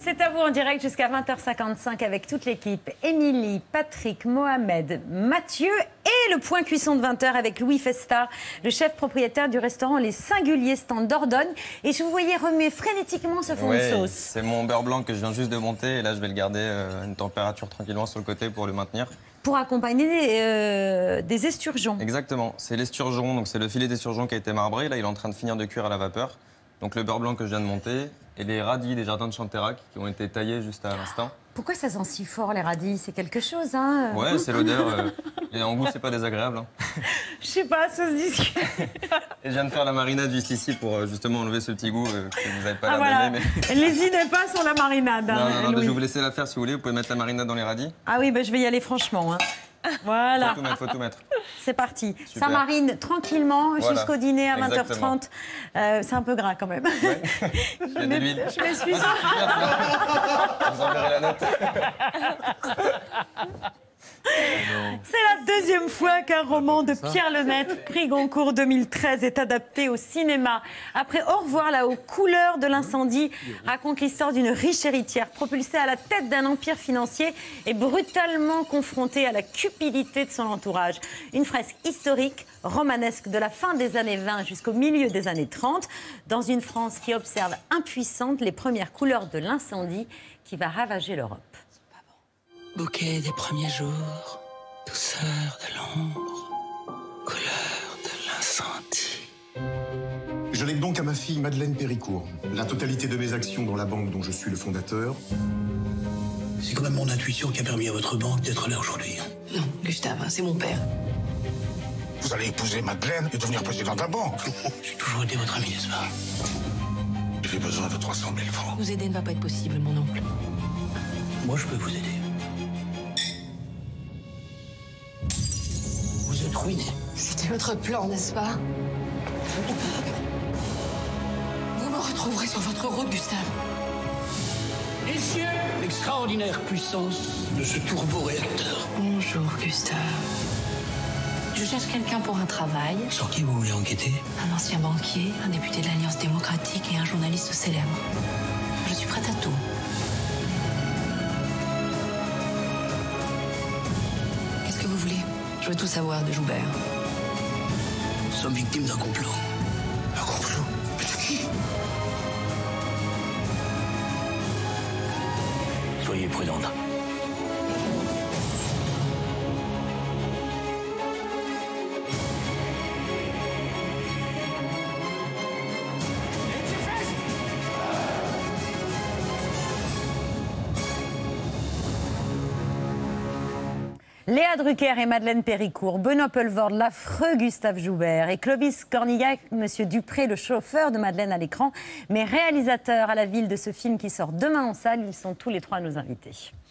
C'est à vous en direct jusqu'à 20h55 avec toute l'équipe. Émilie, Patrick, Mohamed, Mathieu et le point cuisson de 20h avec Louis Festa, le chef propriétaire du restaurant Les Singuliers Stand d'Ordogne. Et je vous voyais remuer frénétiquement ce fond de sauce. C'est mon beurre blanc que je viens juste de monter et là je vais le garder à une température tranquillement sur le côté pour le maintenir. Pour accompagner des esturgeons. Exactement, c'est l'esturgeon, donc c'est le filet d'esturgeon qui a été marbré. Là il est en train de finir de cuire à la vapeur. Donc le beurre blanc que je viens de monter et les radis des jardins de Chanterac qui ont été taillés juste à l'instant. Pourquoi ça sent si fort les radis? C'est quelque chose, hein? Ouais, c'est l'odeur. Et en goût, c'est pas désagréable. Hein. Je sais pas, ça se discute. Et je viens de faire la marinade juste ici pour justement enlever ce petit goût que vous n'avez pas l'air d'aimer. Mais... N'hésitez pas sur la marinade. Non, je vais vous laisser la faire si vous voulez. Vous pouvez mettre la marinade dans les radis. Ah oui, je vais y aller franchement. Hein. Voilà. Faut tout mettre. C'est parti. Super. Ça marine tranquillement jusqu'au dîner à 20h30. Exactement. C'est un peu gras quand même. Ouais. Il y a de l'huile. Je m'excuse. Je vous enverrai la note. C'est la deuxième fois qu'un roman de Pierre Lemaitre, prix Goncourt 2013, est adapté au cinéma. Après Au revoir là, aux couleurs de l'incendie, raconte l'histoire d'une riche héritière propulsée à la tête d'un empire financier et brutalement confrontée à la cupidité de son entourage. Une fresque historique, romanesque de la fin des années 20 jusqu'au milieu des années 30, dans une France qui observe impuissante les premières couleurs de l'incendie qui va ravager l'Europe. Bouquet des premiers jours, douceur de l'ombre, couleur de l'incendie. Je lègue donc à ma fille Madeleine Péricourt la totalité de mes actions dans la banque dont je suis le fondateur. C'est quand même mon intuition qui a permis à votre banque d'être là aujourd'hui. Non, Gustave, c'est mon père. Vous allez épouser Madeleine et devenir président de la banque. J'ai toujours été votre ami, n'est-ce pas? J'ai besoin de 300 000 francs. Vous aider ne va pas être possible, mon oncle. Moi, je peux vous aider. Vous êtes ruiné. C'était votre plan, n'est-ce pas? Vous me retrouverez sur votre route, Gustave. Messieurs, l'extraordinaire puissance de ce turbo-réacteur. Bonjour, Gustave. Je cherche quelqu'un pour un travail. Sur qui vous voulez enquêter? Un ancien banquier, un député de l'Alliance démocratique et un journaliste célèbre. Je suis prête à tout. Qu'est-ce que vous voulez? Je veux tout savoir de Joubert. Nous sommes victimes d'un complot. Un complot? Mais de qui? Soyez prudente. Léa Drucker et Madeleine Péricourt, Benoît Poelvoorde, l'affreux Gustave Joubert et Clovis Cornillac, Monsieur Dupré, le chauffeur de Madeleine à l'écran, mais réalisateurs à la ville de ce film qui sort demain en salle. Ils sont tous les trois nos invités.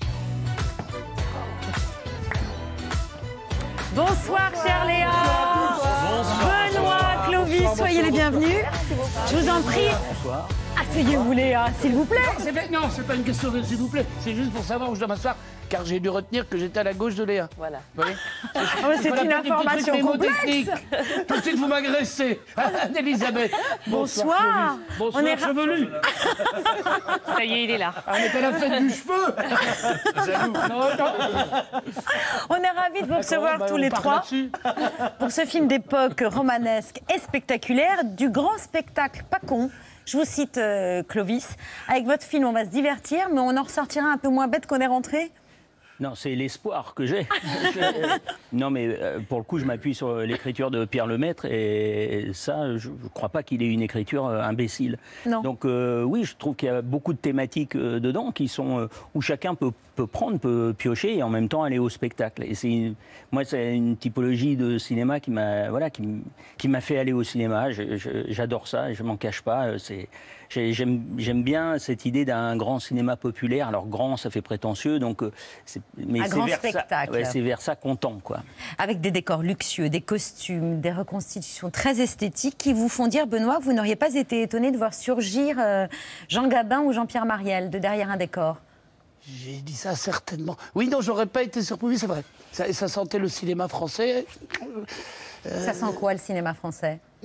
Bonsoir, chère Léa. Benoît, Clovis, soyez les bienvenus. Je vous en prie. Bonsoir. Asseyez-vous, Léa, s'il vous plaît. Non, c'est pas une question de s'il vous plaît. C'est juste pour savoir où je dois m'asseoir, car j'ai dû retenir que j'étais à la gauche de Léa. Voilà. Vous voyez C'est une information complexe. Tout de suite, vous m'agressez. Anne-Elisabeth. Bonsoir. Bonsoir, On est chevelu. Ça y est, il est là. On est à la fête du cheveu. Jaloux. Non, attends. On est ravis de vous recevoir tous les trois pour ce film d'époque romanesque et spectaculaire, du grand spectacle pas con. Je vous cite Clovis. Avec votre film, on va se divertir, mais on en ressortira un peu moins bête qu'on est rentré. Non, c'est l'espoir que j'ai. Non, mais pour le coup, je m'appuie sur l'écriture de Pierre Lemaitre et ça, je ne crois pas qu'il ait une écriture imbécile. Non. Donc oui, je trouve qu'il y a beaucoup de thématiques dedans qui sont où chacun peut prendre, peut piocher et en même temps aller au spectacle. Et moi, c'est une typologie de cinéma qui m'a fait aller au cinéma. J'adore ça, je m'en cache pas. J'aime bien cette idée d'un grand cinéma populaire. Alors grand, ça fait prétentieux, donc mais un grand spectacle. C'est vers ça qu'on tend, quoi. Avec des décors luxueux, des costumes, des reconstitutions très esthétiques qui vous font dire, Benoît, que vous n'auriez pas été étonné de voir surgir Jean Gabin ou Jean-Pierre Marielle de derrière un décor. J'ai dit ça certainement. Oui, non, j'aurais pas été surpris, c'est vrai. Ça sentait le cinéma français. Ça sent quoi, le cinéma français?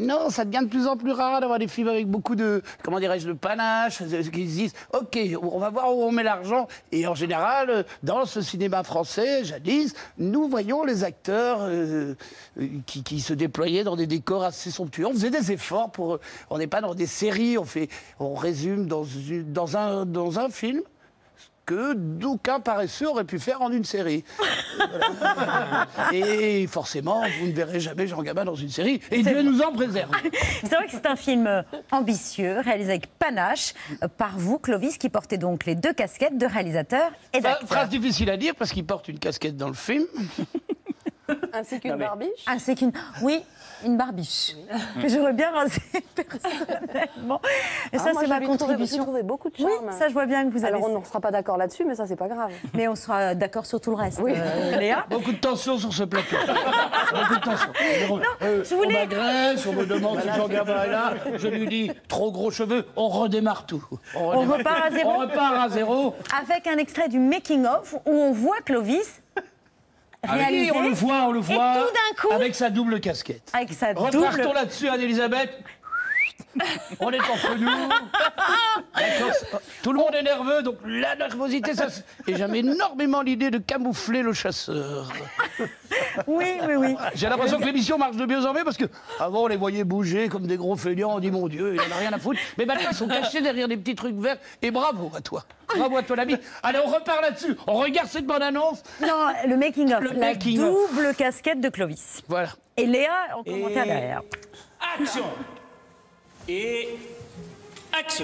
Non, ça devient de plus en plus rare d'avoir des films avec beaucoup de, comment dirais-je, de panache, qui se disent, OK, on va voir où on met l'argent. Et en général, dans ce cinéma français, jadis, nous voyons les acteurs qui se déployaient dans des décors assez somptueux. On faisait des efforts pour... On n'est pas dans des séries, on résume dans un film que d'aucuns paresseux auraient pu faire en une série. Voilà. Et forcément, vous ne verrez jamais Jean Gabin dans une série, et Dieu nous en préserve. C'est vrai que c'est un film ambitieux, réalisé avec panache, par vous, Clovis, qui portez donc les 2 casquettes de réalisateur et d'acteur. Phrase difficile à dire, parce qu'il porte une casquette dans le film. Ainsi qu'une barbiche. Ainsi qu'une... Oui, une barbiche. Que j'aurais bien rasée personnellement. Et ça, c'est ma contribution. J'ai trouvé beaucoup de charme. Oui, ça, je vois bien que vous avez... Alors, on ne sera pas d'accord là-dessus, mais ça, c'est pas grave. Mais on sera d'accord sur tout le reste, Oui. Léa. Beaucoup de tension sur ce plateau. Beaucoup de tension. je voulais- On m'agresse, on me demande si Jean Gabin est là. Je lui dis, trop gros cheveux, on redémarre tout. On repart à zéro. On repart à zéro. Avec un extrait du making-of où on voit Clovis réaliser. Oui, on le voit. Et tout d'un coup, avec sa double casquette. avec sa Repartons double... là-dessus, Anne-Elisabeth. On est entre nous. D'accord. Tout le monde est nerveux, donc la nervosité, ça... Et j'aime énormément l'idée de camoufler le chasseur. Oui. J'ai l'impression que l'émission marche de mieux en mieux, parce que avant on les voyait bouger comme des gros feignants, on dit mon Dieu, il en a rien à foutre. Mais maintenant ils sont cachés derrière des petits trucs verts, et bravo à toi. Bravo à toi l'ami. Allez, on repart là-dessus. On regarde cette bande-annonce. Non, le making-of, Le la making-of. double casquette de Clovis. Voilà. Et Léa en commentaire derrière. Action. Et action.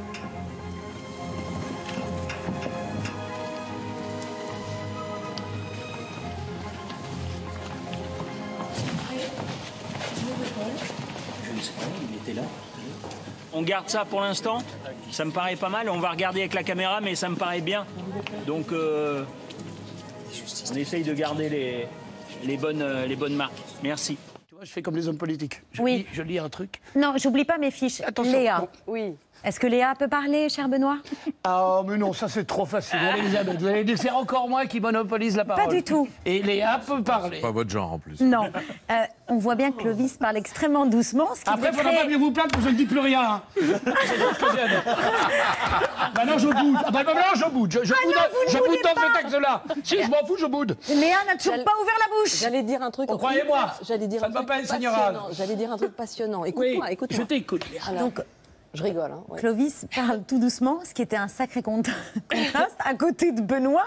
Je ne sais pas, il était là. On garde ça pour l'instant. Ça me paraît pas mal. On va regarder avec la caméra, mais ça me paraît bien. Donc, on essaye de garder les bonnes marques. Merci. Tu vois, je fais comme les hommes politiques. Je lis un truc. Non, j'oublie pas mes fiches. Attention. Léa. Bon. Oui. Est-ce que Léa peut parler, cher Benoît? Ah, mais non, ça c'est trop facile. Elisabeth, vous allez dire c'est encore moi qui monopolise la parole. Pas du tout. Et Léa peut parler. Pas votre genre en plus. Non. On voit bien que Clovis parle extrêmement doucement. Ce qui Après, il fait ne faudra pas mieux vous plaindre que je ne dis plus rien. Hein. Maintenant, je boude. Ah, bah, maintenant, je boude. Je boude dans cet axe-là. Si, je m'en fous, je boude. Léa n'a toujours pas ouvert la bouche. J'allais dire un truc... Croyez-moi, J'allais dire ça un ne va truc pas être passionnant. seigneurial. J'allais dire un truc passionnant. Oui, Écoute-moi, écoute-moi. je t'écoute, Léa. Alors, Donc, je rigole. Hein, ouais. Clovis parle tout doucement, ce qui était un sacré contraste à côté de Benoît.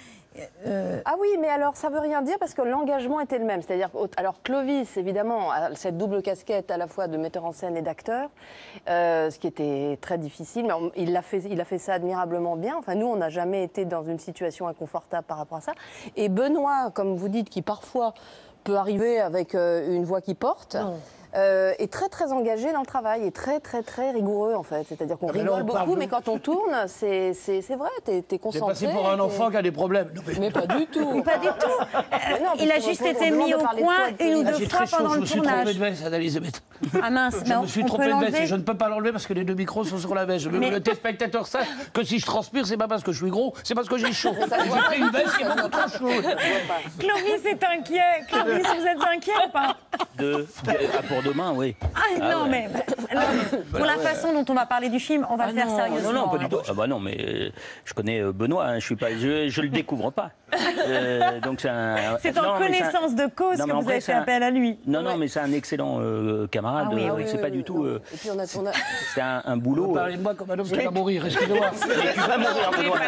Ah oui, mais alors ça veut rien dire parce que l'engagement était le même. C'est-à-dire, alors Clovis, évidemment, a cette double casquette à la fois de metteur en scène et d'acteur, ce qui était très difficile, mais il a fait ça admirablement bien. Enfin, nous, on n'a jamais été dans une situation inconfortable par rapport à ça. Et Benoît, comme vous dites, qui parfois peut arriver avec une voix qui porte... est très très engagé dans le travail et très très très rigoureux en fait. C'est-à-dire qu'on rigole beaucoup, mais quand on tourne, c'est vrai, t'es concentré. C'est passé pour un enfant qui a des problèmes. Non, mais pas du tout. Pas du tout. Il a juste été mis au coin une ou deux fois pendant le tournage. Je me suis trompé de veste, Anne-Elisabeth. Ah mince, je me suis trompé de veste et je ne peux pas l'enlever parce que les 2 micros sont sur la veste. Je veux que le téléspectateur sache que si je transpire, c'est pas parce que je suis gros, c'est parce que j'ai chaud. J'ai pris une veste qui est beaucoup trop chaude. Clovis est inquiet. Clovis, vous êtes inquiet ou pas? Pour demain, oui. Non, mais pour la façon dont on va parler du film, on va le faire sérieusement. Non, pas du tout. Ah bah non, mais je connais Benoît, hein, je le découvre pas. Donc c'est en connaissance de cause que vous avez fait appel à lui. Non, mais c'est un excellent camarade. C'est pas du tout. C'est un boulot. Vous parlez de moi comme un homme qui va mourir, excusez-moi. Tu vas mourir,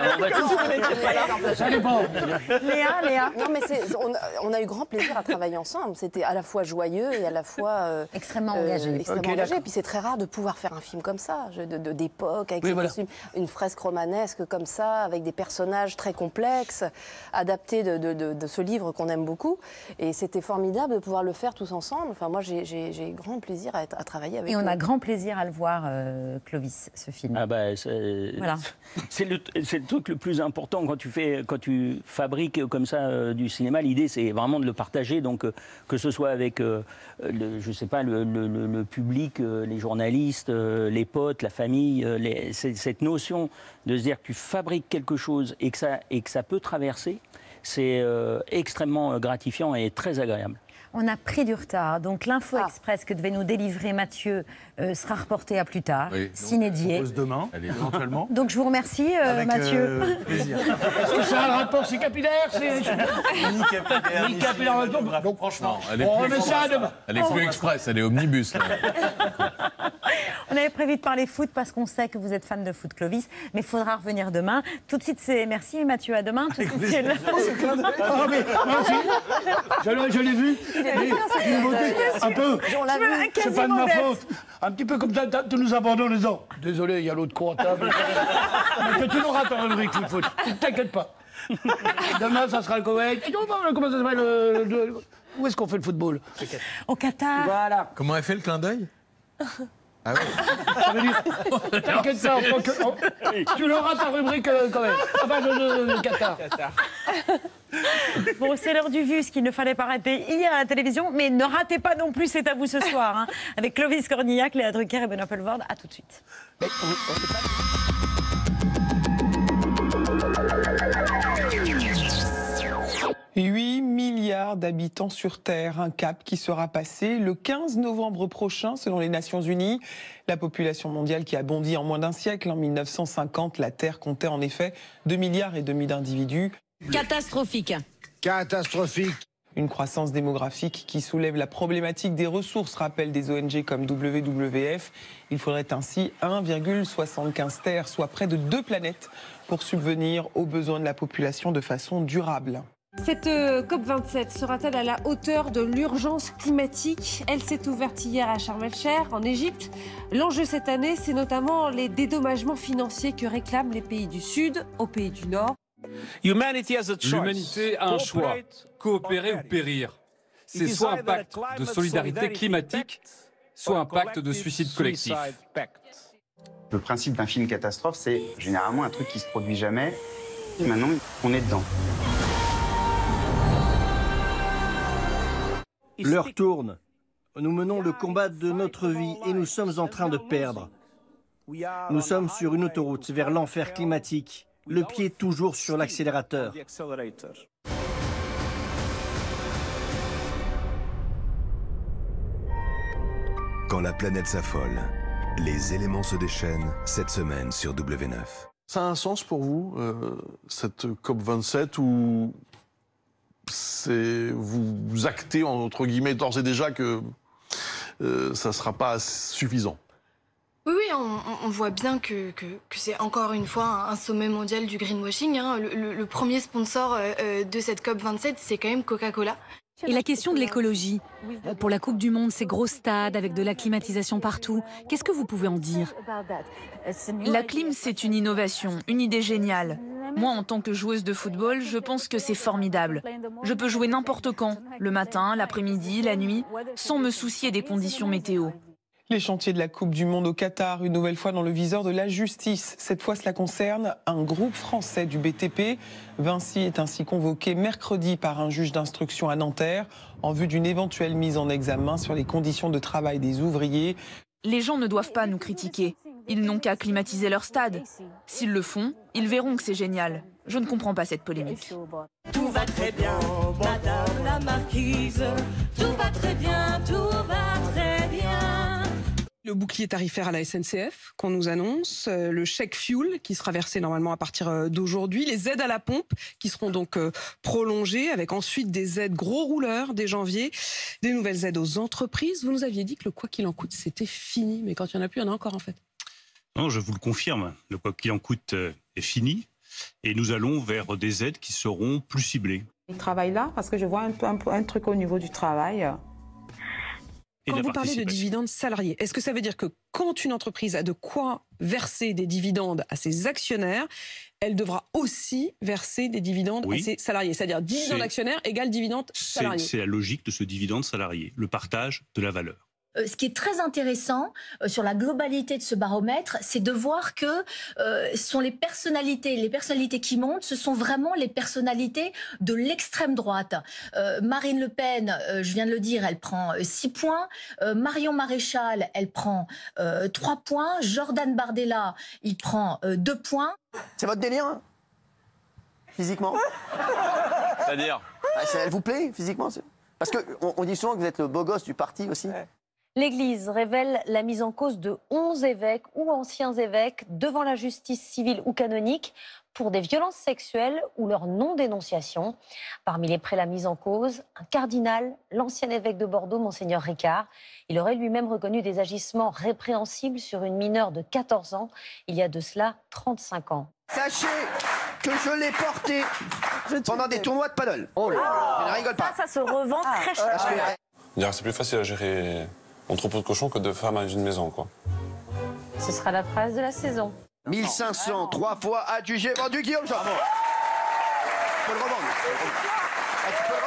Benoît. Ça dépend. Léa. Non, mais on a eu grand plaisir à travailler ensemble. C'était à la fois joyeux et à la fois extrêmement engagé. Et puis c'est très rare de pouvoir faire un film comme ça, d'époque, avec costumes, une fresque romanesque comme ça, avec des personnages très complexes, adaptés de ce livre qu'on aime beaucoup. Et c'était formidable de pouvoir le faire tous ensemble. Enfin, moi, j'ai grand plaisir à travailler avec eux. Et on a grand plaisir à le voir, Clovis, ce film. Ah bah, voilà. C'est le truc le plus important quand tu fabriques comme ça du cinéma. L'idée, c'est vraiment de le partager. Donc, que ce soit avec, je sais pas, le public, les journalistes, les potes, la famille, cette notion de se dire que tu fabriques quelque chose et que ça peut traverser, c'est extrêmement gratifiant et très agréable. Et on a grand plaisir à le voir, Clovis, ce film. Ah bah, On a pris du retard, donc l'info express que devait nous délivrer Mathieu sera reportée à plus tard, s'inédier. Demain, éventuellement. Donc je vous remercie Mathieu. Plaisir. Est-ce que c'est un rapport, c'est capillaire, c'est... Ni capillaire, donc franchement, on remet ça demain. Elle est plus express, elle est omnibus. Là. On avait prévu de parler foot parce qu'on sait que vous êtes fan de foot, Clovis, mais il faudra revenir demain. Tout de suite, c'est merci Mathieu, à demain. Tout de suite, c'est je l'ai vu. Une beauté, un peu. C'est pas de ma faute. Un petit peu comme ça, tu nous abandonnes en disant désolé, il y a l'autre con à table. Mais tu l'auras ta rubrique, le foot. Ne t'inquiète pas. Demain, ça sera le Koweït. Comment ça s'appelle Où est-ce qu'on fait le football? Au Qatar. Voilà. Comment elle fait le clin d'œil? Ah ouais. Ça veut dire, t'inquiète pas, tu l'auras ta rubrique quand même. Enfin, le Qatar. Bon, c'est l'heure du vu, ce qu'il ne fallait pas rater hier à la télévision, mais ne ratez pas non plus, c'est à vous ce soir, hein, avec Clovis Cornillac, Léa Drucker et Benoît Poelvoorde. À tout de suite. 8 milliards d'habitants sur Terre, un cap qui sera passé le 15 novembre prochain, selon les Nations Unies. La population mondiale qui a bondi en moins d'un siècle. En 1950, la Terre comptait en effet 2,5 milliards d'individus. Catastrophique. Catastrophique. Une croissance démographique qui soulève la problématique des ressources, rappellent des ONG comme WWF. Il faudrait ainsi 1,75 terres, soit près de 2 planètes, pour subvenir aux besoins de la population de façon durable. Cette COP27 sera-t-elle à la hauteur de l'urgence climatique? Elle s'est ouverte hier à Sharm el-Sheikh, en Égypte. L'enjeu cette année, c'est notamment les dédommagements financiers que réclament les pays du Sud aux pays du Nord. L'humanité a un choix, coopérer ou périr. C'est soit un pacte de solidarité climatique, soit un pacte de suicide collectif. Le principe d'un film catastrophe, c'est généralement un truc qui se produit jamais. Et maintenant, on est dedans. L'heure tourne. Nous menons le combat de notre vie et nous sommes en train de perdre. Nous sommes sur une autoroute vers l'enfer climatique, le pied toujours sur l'accélérateur. Quand la planète s'affole, les éléments se déchaînent cette semaine sur W9. Ça a un sens pour vous, cette COP27, où vous actez, entre guillemets, d'ores et déjà que ça ne sera pas suffisant? Oui, on voit bien que c'est encore une fois un sommet mondial du greenwashing. Hein. Le premier sponsor de cette COP27, c'est quand même Coca-Cola. Et la question de l'écologie. Pour la Coupe du Monde, ces gros stades avec de la climatisation partout, qu'est-ce que vous pouvez en dire? La clim, c'est une innovation, une idée géniale. Moi, en tant que joueuse de football, je pense que c'est formidable. Je peux jouer n'importe quand, le matin, l'après-midi, la nuit, sans me soucier des conditions météo. Les chantiers de la Coupe du Monde au Qatar, une nouvelle fois dans le viseur de la justice. Cette fois, cela concerne un groupe français du BTP. Vinci est ainsi convoqué mercredi par un juge d'instruction à Nanterre en vue d'une éventuelle mise en examen sur les conditions de travail des ouvriers. Les gens ne doivent pas nous critiquer. Ils n'ont qu'à climatiser leur stade. S'ils le font, ils verront que c'est génial. Je ne comprends pas cette polémique. Tout va très bien, Madame la Marquise. Tout va très bien, tout va très bien. Le bouclier tarifaire à la SNCF qu'on nous annonce, le chèque fuel qui sera versé normalement à partir d'aujourd'hui, les aides à la pompe qui seront donc prolongées avec ensuite des aides gros rouleurs dès janvier, des nouvelles aides aux entreprises. Vous nous aviez dit que le quoi qu'il en coûte c'était fini, mais quand il n'y en a plus, il y en a encore en fait. Non, je vous le confirme, le quoi qu'il en coûte est fini et nous allons vers des aides qui seront plus ciblées. Il travaille là parce que je vois un truc au niveau du travail. Quand vous parlez de dividendes salariés, est-ce que ça veut dire que quand une entreprise a de quoi verser des dividendes à ses actionnaires, elle devra aussi verser des dividendes à ses salariés? C'est-à-dire dividende actionnaire égale dividende salarié. C'est la logique de ce dividende salarié, le partage de la valeur. Ce qui est très intéressant sur la globalité de ce baromètre, c'est de voir que ce sont les personnalités qui montent, ce sont vraiment les personnalités de l'extrême droite. Marine Le Pen, je viens de le dire, elle prend 6 points. Marion Maréchal, elle prend 3 points. Jordan Bardella, il prend 2 points. C'est votre délire, hein? Physiquement? C'est-à-dire Elle vous plaît, physiquement? Parce qu'on dit souvent que vous êtes le beau gosse du parti aussi. L'Église révèle la mise en cause de 11 évêques ou anciens évêques devant la justice civile ou canonique pour des violences sexuelles ou leur non-dénonciation. Parmi les prélats mis en cause, un cardinal, l'ancien évêque de Bordeaux, Monseigneur Ricard. Il aurait lui-même reconnu des agissements répréhensibles sur une mineure de 14 ans, il y a de cela 35 ans. Sachez que je l'ai porté pendant des tournois de paddle. Oh là là, je ne rigole pas. Ça se revend très cher. C'est plus facile à gérer un troupeau de cochons que de femmes dans une maison, quoi. Ce sera la phrase de la saison. 1500, 3 fois adjugé, vendu, Guillaume Jean. Tu peux le revendre. Tu peux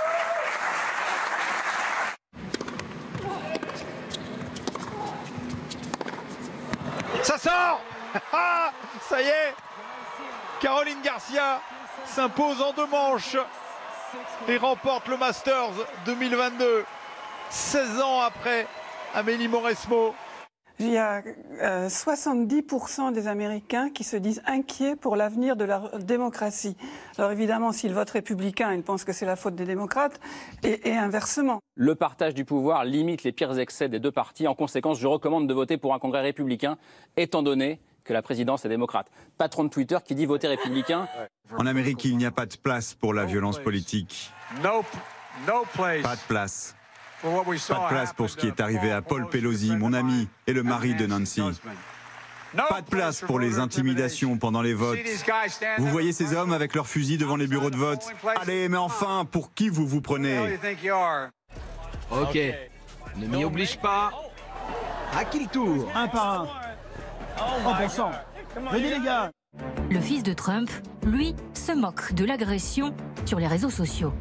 le revendre. Ça sort. Ça y est, Caroline Garcia s'impose en 2 manches et remporte le Masters 2022, 16 ans après Amélie Mauresmo. Il y a 70% des Américains qui se disent inquiets pour l'avenir de la démocratie. Alors évidemment, s'ils votent républicain, ils pensent que c'est la faute des démocrates, et inversement. Le partage du pouvoir limite les pires excès des 2 partis. En conséquence, je recommande de voter pour un congrès républicain, étant donné que la présidence est démocrate. Patron de Twitter qui dit voter républicain. En Amérique, il n'y a pas de place pour la violence politique. Pas de place. Pas de place pour ce qui est arrivé à Paul Pelosi, mon ami, et le mari de Nancy. Pas de place pour les intimidations pendant les votes. Vous voyez ces hommes avec leurs fusils devant les bureaux de vote? Allez, mais enfin, pour qui vous vous prenez? Ok, ne m'y oblige pas. À qui le tour? Un par un. En bon sang. Venez les gars. Le fils de Trump, lui, se moque de l'agression sur les réseaux sociaux.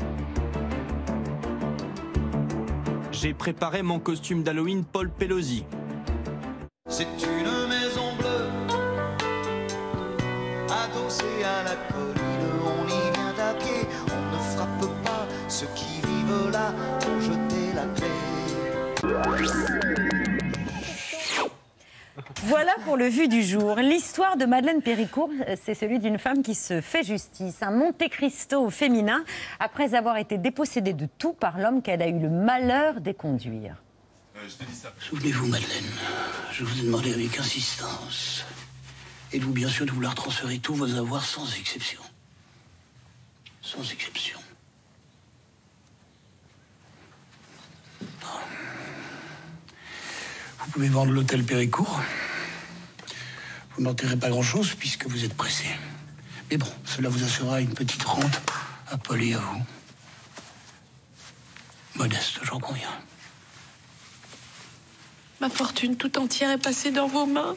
J'ai préparé mon costume d'Halloween Paul Pelosi. C'est une maison bleue, adossée à la colline, on y vient à pied, on ne frappe pas ceux qui vivent là pour jeter la clé. Voilà pour le vu du jour. L'histoire de Madeleine Péricourt, c'est celui d'une femme qui se fait justice. Un Monte Cristo féminin, après avoir été dépossédée de tout par l'homme qu'elle a eu le malheur d'éconduire. Souvenez-vous, Madeleine, je vous ai demandé avec insistance. Êtes-vous bien sûr de vouloir transférer tous vos avoirs sans exception? Sans exception. Vous pouvez vendre l'hôtel Péricourt. Vous n'enterrez pas grand-chose puisque vous êtes pressé. Mais bon, cela vous assurera une petite rente à Paul et à vous. Modeste, j'en conviens. Ma fortune tout entière est passée dans vos mains.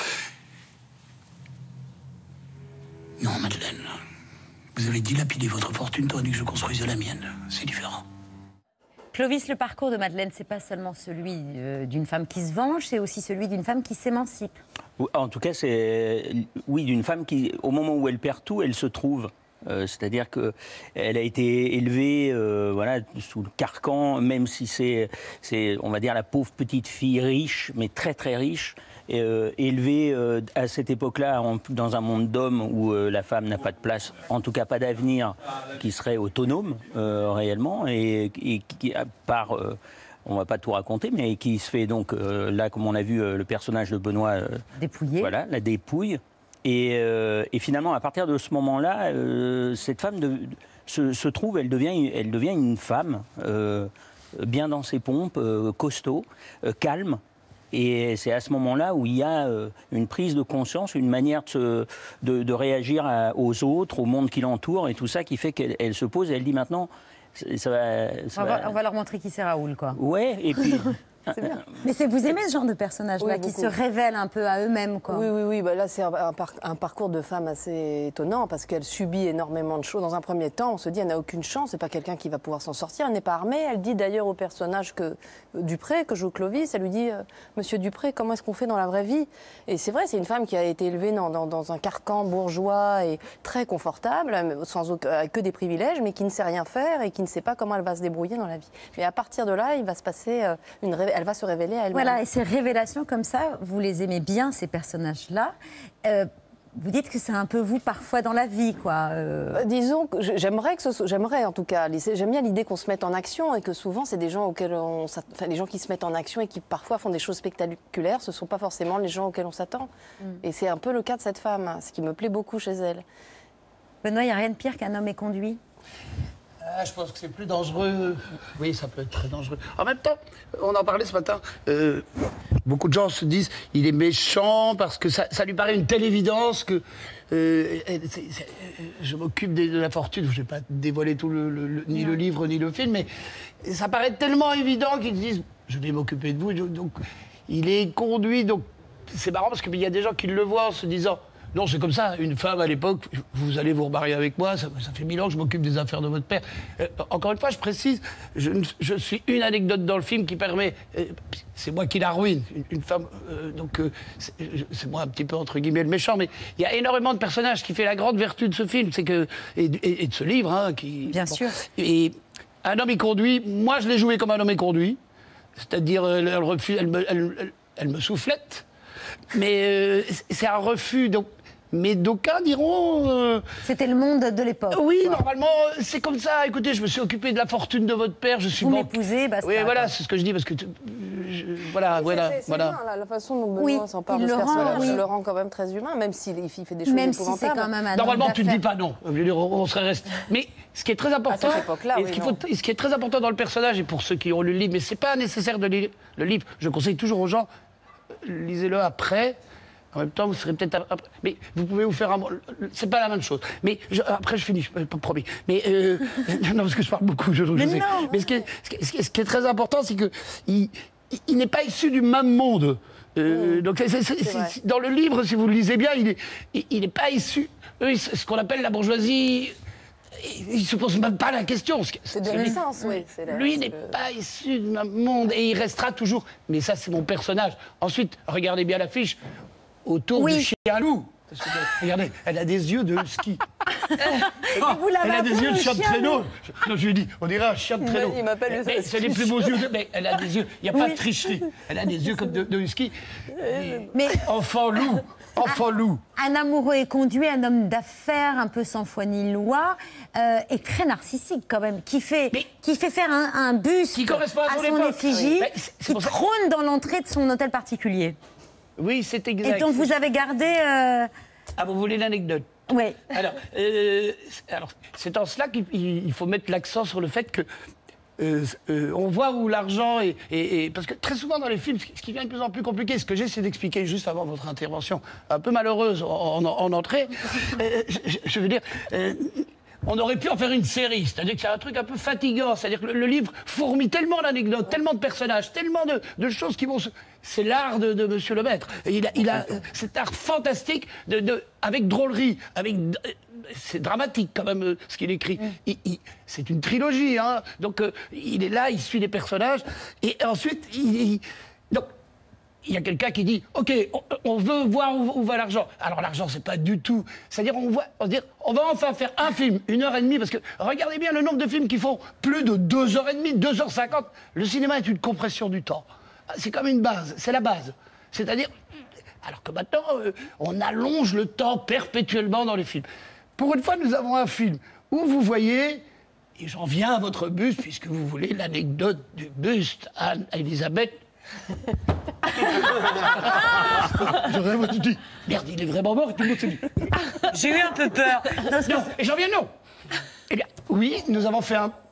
Non, Madeleine. Vous avez dilapidé votre fortune tandis que je construisais la mienne. C'est différent. Clovis, le parcours de Madeleine, c'est pas seulement celui d'une femme qui se venge, c'est aussi celui d'une femme qui s'émancipe. En tout cas, c'est d'une femme qui, au moment où elle perd tout, elle se trouve. C'est-à-dire qu'elle a été élevée sous le carcan, même si c'est, on va dire, la pauvre petite fille riche, mais très très riche, élevée à cette époque-là dans un monde d'hommes où la femme n'a pas de place, en tout cas pas d'avenir, qui serait autonome réellement, et qui, par... on ne va pas tout raconter, mais qui se fait donc, là, comme on a vu le personnage de Benoît... dépouillé. Voilà, la dépouille. Et finalement, à partir de ce moment-là, cette femme se trouve, elle devient une femme bien dans ses pompes, costaud, calme. Et c'est à ce moment-là où il y a une prise de conscience, une manière de réagir aux autres, au monde qui l'entoure et tout ça qui fait qu'elle se pose et elle dit maintenant... On va leur montrer qui c'est Raoul, quoi. Ouais, et puis... C'est bien. Mais vous aimez ce genre de personnages-là, qui se révèlent un peu à eux-mêmes, quoi. Oui. Bah là, c'est un parcours de femme assez étonnant parce qu'elle subit énormément de choses. Dans un premier temps, on se dit elle n'a aucune chance, c'est pas quelqu'un qui va pouvoir s'en sortir. Elle n'est pas armée. Elle dit d'ailleurs au personnage Dupré, que joue Clovis, elle lui dit Monsieur Dupré, comment est-ce qu'on fait dans la vraie vie? Et c'est vrai, c'est une femme qui a été élevée dans un carcan bourgeois et très confortable, avec que des privilèges, mais qui ne sait rien faire et qui ne sait pas comment elle va se débrouiller dans la vie. Mais à partir de là, il va se passer elle va se révéler à elle-même. Voilà, et ces révélations comme ça, vous les aimez bien, ces personnages-là. Vous dites que c'est un peu vous parfois dans la vie, quoi. Disons que j'aimerais en tout cas, j'aime bien l'idée qu'on se mette en action et que souvent c'est des gens auxquels les gens qui se mettent en action et qui parfois font des choses spectaculaires, ce ne sont pas forcément les gens auxquels on s'attend. Et c'est un peu le cas de cette femme, ce qui me plaît beaucoup chez elle. Benoît, il n'y a rien de pire qu'un homme éconduit. Je pense que c'est plus dangereux. Oui, ça peut être très dangereux. En même temps, on en parlait ce matin, beaucoup de gens se disent il est méchant parce que ça lui paraît une telle évidence que je m'occupe de la fortune. Je ne vais pas dévoiler tout ni le livre ni le film, mais ça paraît tellement évident qu'ils disent je vais m'occuper de vous. Donc, il est conduit. Donc, c'est marrant parce qu'il y a des gens qui le voient en se disant non, c'est comme ça, une femme à l'époque, vous allez vous remarier avec moi, ça fait 1000 ans que je m'occupe des affaires de votre père. Encore une fois, je précise, je suis une anecdote dans le film qui permet, c'est moi qui la ruine, une femme, donc c'est moi un petit peu entre guillemets le méchant, mais il y a énormément de personnages qui fait la grande vertu de ce film, c'est que, et de ce livre, hein, qui... Bien sûr. Et un homme est conduit, moi je l'ai joué comme un homme est conduit, c'est-à-dire elle me soufflette, mais c'est un refus, donc... Mais d'aucuns diront... C'était le monde de l'époque. Oui, normalement, c'est comme ça. Écoutez, je me suis occupé de la fortune de votre père, je suis... Vous m'épousez, basta. Oui, voilà, c'est ce que je dis, parce que... Voilà. C'est bien, la façon dont Benoît s'en parle de ce personnage, le rend quand même très humain, même s'il fait des choses épouvantables. Si c'est quand même un normalement, tu ne dis pas non. Je veux dire, on serait resté... Mais ce qui est très important... À cette époque-là, ce qui est très important dans le personnage, et pour ceux qui ont lu le livre, mais c'est pas nécessaire de lire le livre, je conseille toujours aux gens, lisez-le après... En même temps, vous serez peut-être... Mais vous pouvez vous faire un... C'est pas la même chose. Mais après, je finis, promis. Mais... non, parce que je parle beaucoup, je sais. Mais ce qui est très important, c'est qu'il n'est pas issu du même monde. Donc, dans le livre, si vous le lisez bien, il n'est pas issu... Eux, ce qu'on appelle la bourgeoisie... Il ne se pose même pas la question. C'est de naissance, oui. Lui n'est pas issu du même monde et il restera toujours... Mais ça, c'est mon personnage. Ensuite, regardez bien l'affiche. Autour du chien loup. Parce que, regardez, elle a des yeux de husky. Elle a des yeux de chien de traîneau. Je lui ai dit, on dirait un chien de traîneau. Il m'appelle le... C'est les plus beaux yeux. Mais elle a des yeux, il n'y a pas de tricherie. Elle a des yeux comme de husky. Mais... Enfant loup. Enfant loup. Un amoureux éconduit, un homme d'affaires, un peu sans foi ni loi, et très narcissique quand même, qui fait faire un buste à son effigie, qui trône dans l'entrée de son hôtel particulier. Oui, c'est exact. Et donc vous avez gardé... Ah, vous voulez l'anecdote? Oui. Alors, c'est en cela qu'il faut mettre l'accent sur le fait que on voit où l'argent est... Parce que très souvent dans les films, ce qui devient de plus en plus compliqué, ce que j'essaie d'expliquer juste avant votre intervention, un peu malheureuse en entrée, je veux dire... on aurait pu en faire une série, c'est-à-dire que c'est un truc un peu fatigant, c'est-à-dire que le livre fourmille tellement d'anecdotes, tellement de personnages, tellement de choses qui vont se... C'est l'art de Monsieur Lemaître. Il a cet art fantastique avec drôlerie, c'est dramatique quand même ce qu'il écrit. C'est une trilogie, hein. Donc il est là, il suit les personnages, et ensuite donc il y a quelqu'un qui dit ok, on veut voir où va l'argent. Alors l'argent, c'est pas du tout. C'est-à-dire on va enfin faire un film, 1h30, parce que regardez bien le nombre de films qui font plus de 2h30, 2h50. Le cinéma est une compression du temps. C'est comme une base, c'est la base. C'est-à-dire, alors que maintenant, on allonge le temps perpétuellement dans les films. Pour une fois, nous avons un film où vous voyez, et j'en viens à votre buste, puisque vous voulez l'anecdote du buste Anne-Elisabeth. J'aurais dit, merde, il est vraiment mort, et tout le monde se dit. J'ai eu un peu peur. Non, et j'en viens, non. Eh bien, oui, nous avons fait un...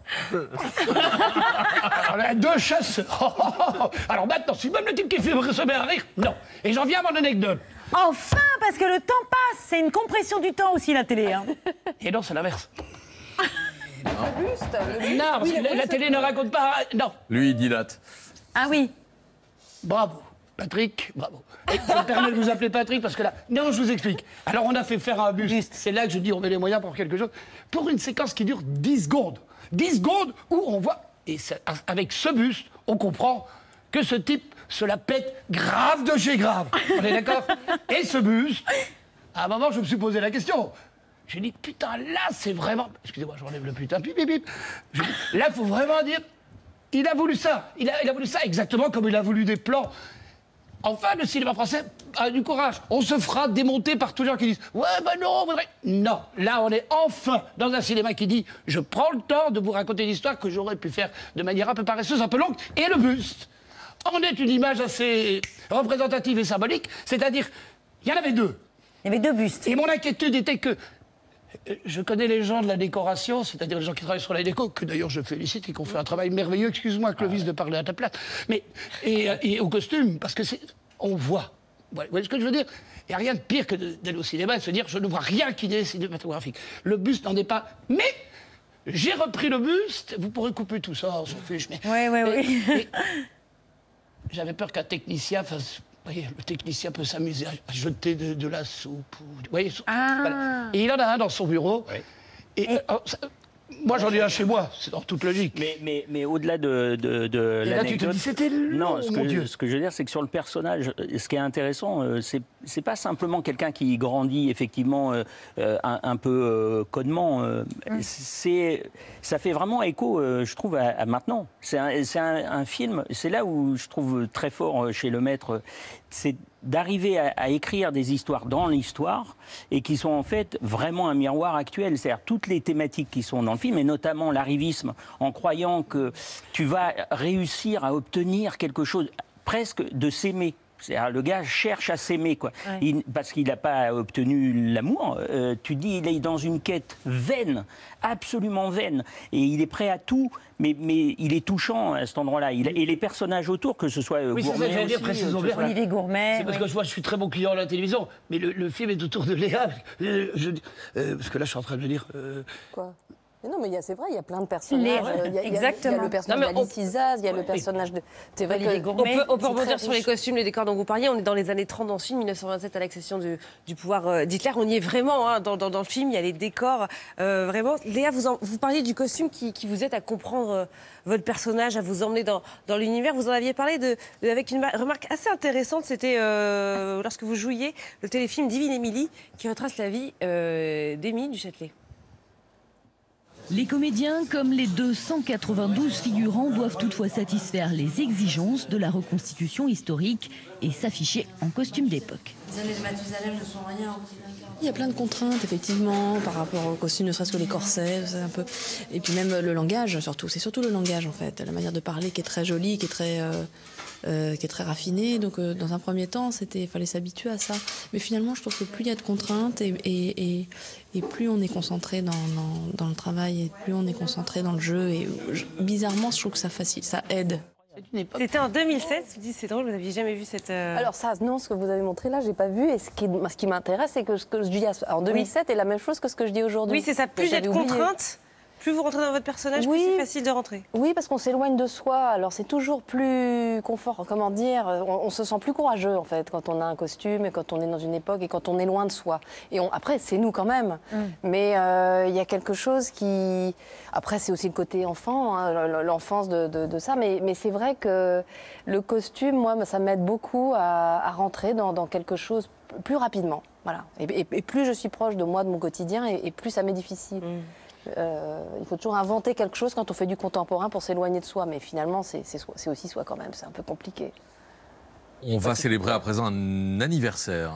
Alors, deux chasseurs. Alors maintenant, si même le type qui filme se met à rire, non. Et j'en viens à mon anecdote. Enfin, parce que le temps passe, c'est une compression du temps aussi la télé. Hein. Et non, c'est l'inverse. Le buste. Non, parce que la télé ne raconte pas... Non. Lui, il dilate. Ah oui. Bravo. Patrick, bravo. Et je me permets de vous appeler Patrick parce que là... Non, je vous explique. Alors, on a fait faire un buste. C'est là que je dis on met les moyens pour quelque chose. Pour une séquence qui dure 10 secondes. 10 secondes où on voit... Et avec ce buste, on comprend que ce type se la pète grave de chez grave. On est d'accord? Et ce buste, à un moment, je me suis posé la question. J'ai dit, putain, là, c'est vraiment... Excusez-moi, j'enlève le putain, pip, pip, pip. Là, il faut vraiment dire... Il a voulu ça. Il a voulu ça exactement comme il a voulu des plans. Enfin, le cinéma français a du courage. On se fera démonter par tous les gens qui disent « Ouais, ben non, on voudrait... » Non, là, on est enfin dans un cinéma qui dit « Je prends le temps de vous raconter une histoire que j'aurais pu faire de manière un peu paresseuse, un peu longue. » Et le buste en est une image assez représentative et symbolique. C'est-à-dire, il y en avait deux. Il y avait deux bustes. Et mon inquiétude était que... Je connais les gens de la décoration, c'est-à-dire les gens qui travaillent sur la déco, que d'ailleurs je félicite et qui ont fait un travail merveilleux. Excuse-moi, Clovis, de parler à ta place. Mais, et au costume, parce que on voit. Vous voyez ce que je veux dire? Il n'y a rien de pire que d'aller au cinéma et de se dire je ne vois rien qui n'est cinématographique. Le buste n'en est pas. Mais j'ai repris le buste. Vous pourrez couper tout ça, on s'en fiche. Oui. J'avais peur qu'un technicien fasse. Vous voyez, le technicien peut s'amuser à jeter de la soupe. Vous voyez, voilà. Et il en a un dans son bureau. Oui. Et moi, j'en ai un chez moi, c'est dans toute logique. Mais au-delà de et là, tu te dis, c'était non, ce que je veux dire, c'est que sur le personnage, ce qui est intéressant, c'est pas simplement quelqu'un qui grandit effectivement un peu codement. Ça fait vraiment écho, je trouve, à maintenant. C'est un film, c'est là où je trouve très fort chez Lemaître, c'est d'arriver à écrire des histoires dans l'histoire et qui sont en fait vraiment un miroir actuel. C'est-à-dire toutes les thématiques qui sont dans le film, et notamment l'arrivisme, en croyant que tu vas réussir à obtenir quelque chose, presque de s'aimer. C'est-à-dire, le gars cherche à s'aimer, quoi. Ouais. Parce qu'il n'a pas obtenu l'amour. Tu dis, il est dans une quête vaine, absolument vaine. Et il est prêt à tout, mais il est touchant à cet endroit-là. Et les personnages autour, que ce soit oui, Gourmet c'est ça, aussi, Olivier Gourmet. C'est parce que moi, je suis très bon client à la télévision, mais le film est autour de Léa. Parce que là, je suis en train de me dire... Quoi? Mais non, mais c'est vrai, il y a plein de personnages. Exactement. Il y a le personnage d'Alice Isaz, il y a le personnage de... C'est vrai on peut rebondir sur les costumes, les décors dont vous parliez. On est dans les années 30 dans le film, 1927 à l'accession du pouvoir d'Hitler. On y est vraiment dans le film, il y a les décors. Vraiment. Léa, vous parliez du costume qui vous aide à comprendre votre personnage, à vous emmener dans l'univers. Vous en aviez parlé avec une remarque assez intéressante. C'était lorsque vous jouiez le téléfilm Divine Émilie, qui retrace la vie d'Émile du Châtelet. Les comédiens, comme les 292 figurants, doivent toutefois satisfaire les exigences de la reconstitution historique et s'afficher en costume d'époque. Les années de Mathusalem ne sont rien. Il y a plein de contraintes, effectivement, par rapport au costume, ne serait-ce que les corsets, un peu. Et puis même le langage, surtout. C'est surtout le langage, en fait. La manière de parler qui est très jolie, qui est très raffinée. Donc, dans un premier temps, il fallait s'habituer à ça. Mais finalement, je trouve que plus il y a de contraintes et plus on est concentré dans le travail, et plus on est concentré dans le jeu. Et bizarrement, je trouve que ça aide. C'était en 2007, c'est drôle, vous n'aviez jamais vu cette... Alors ça, non, ce que vous avez montré là, j'ai pas vu. Et ce qui m'intéresse, c'est que ce que je dis en 2007 est la même chose que ce que je dis aujourd'hui. Oui, c'est ça. Plus il y a de contraintes, plus vous rentrez dans votre personnage, plus c'est facile de rentrer. Oui, parce qu'on s'éloigne de soi. Alors c'est toujours plus confort. Comment dire, on se sent plus courageux en fait quand on a un costume et quand on est dans une époque et quand on est loin de soi. Et après, c'est nous quand même. Mais il y a quelque chose qui... Après, c'est aussi le côté enfant, hein, l'enfance de ça. Mais c'est vrai que le costume, moi, ça m'aide beaucoup à rentrer dans quelque chose plus rapidement. Voilà. Et plus je suis proche de moi, de mon quotidien, et plus ça m'est difficile. Il faut toujours inventer quelque chose quand on fait du contemporain pour s'éloigner de soi. Mais finalement, c'est aussi soi quand même. C'est un peu compliqué. On va célébrer à présent un anniversaire.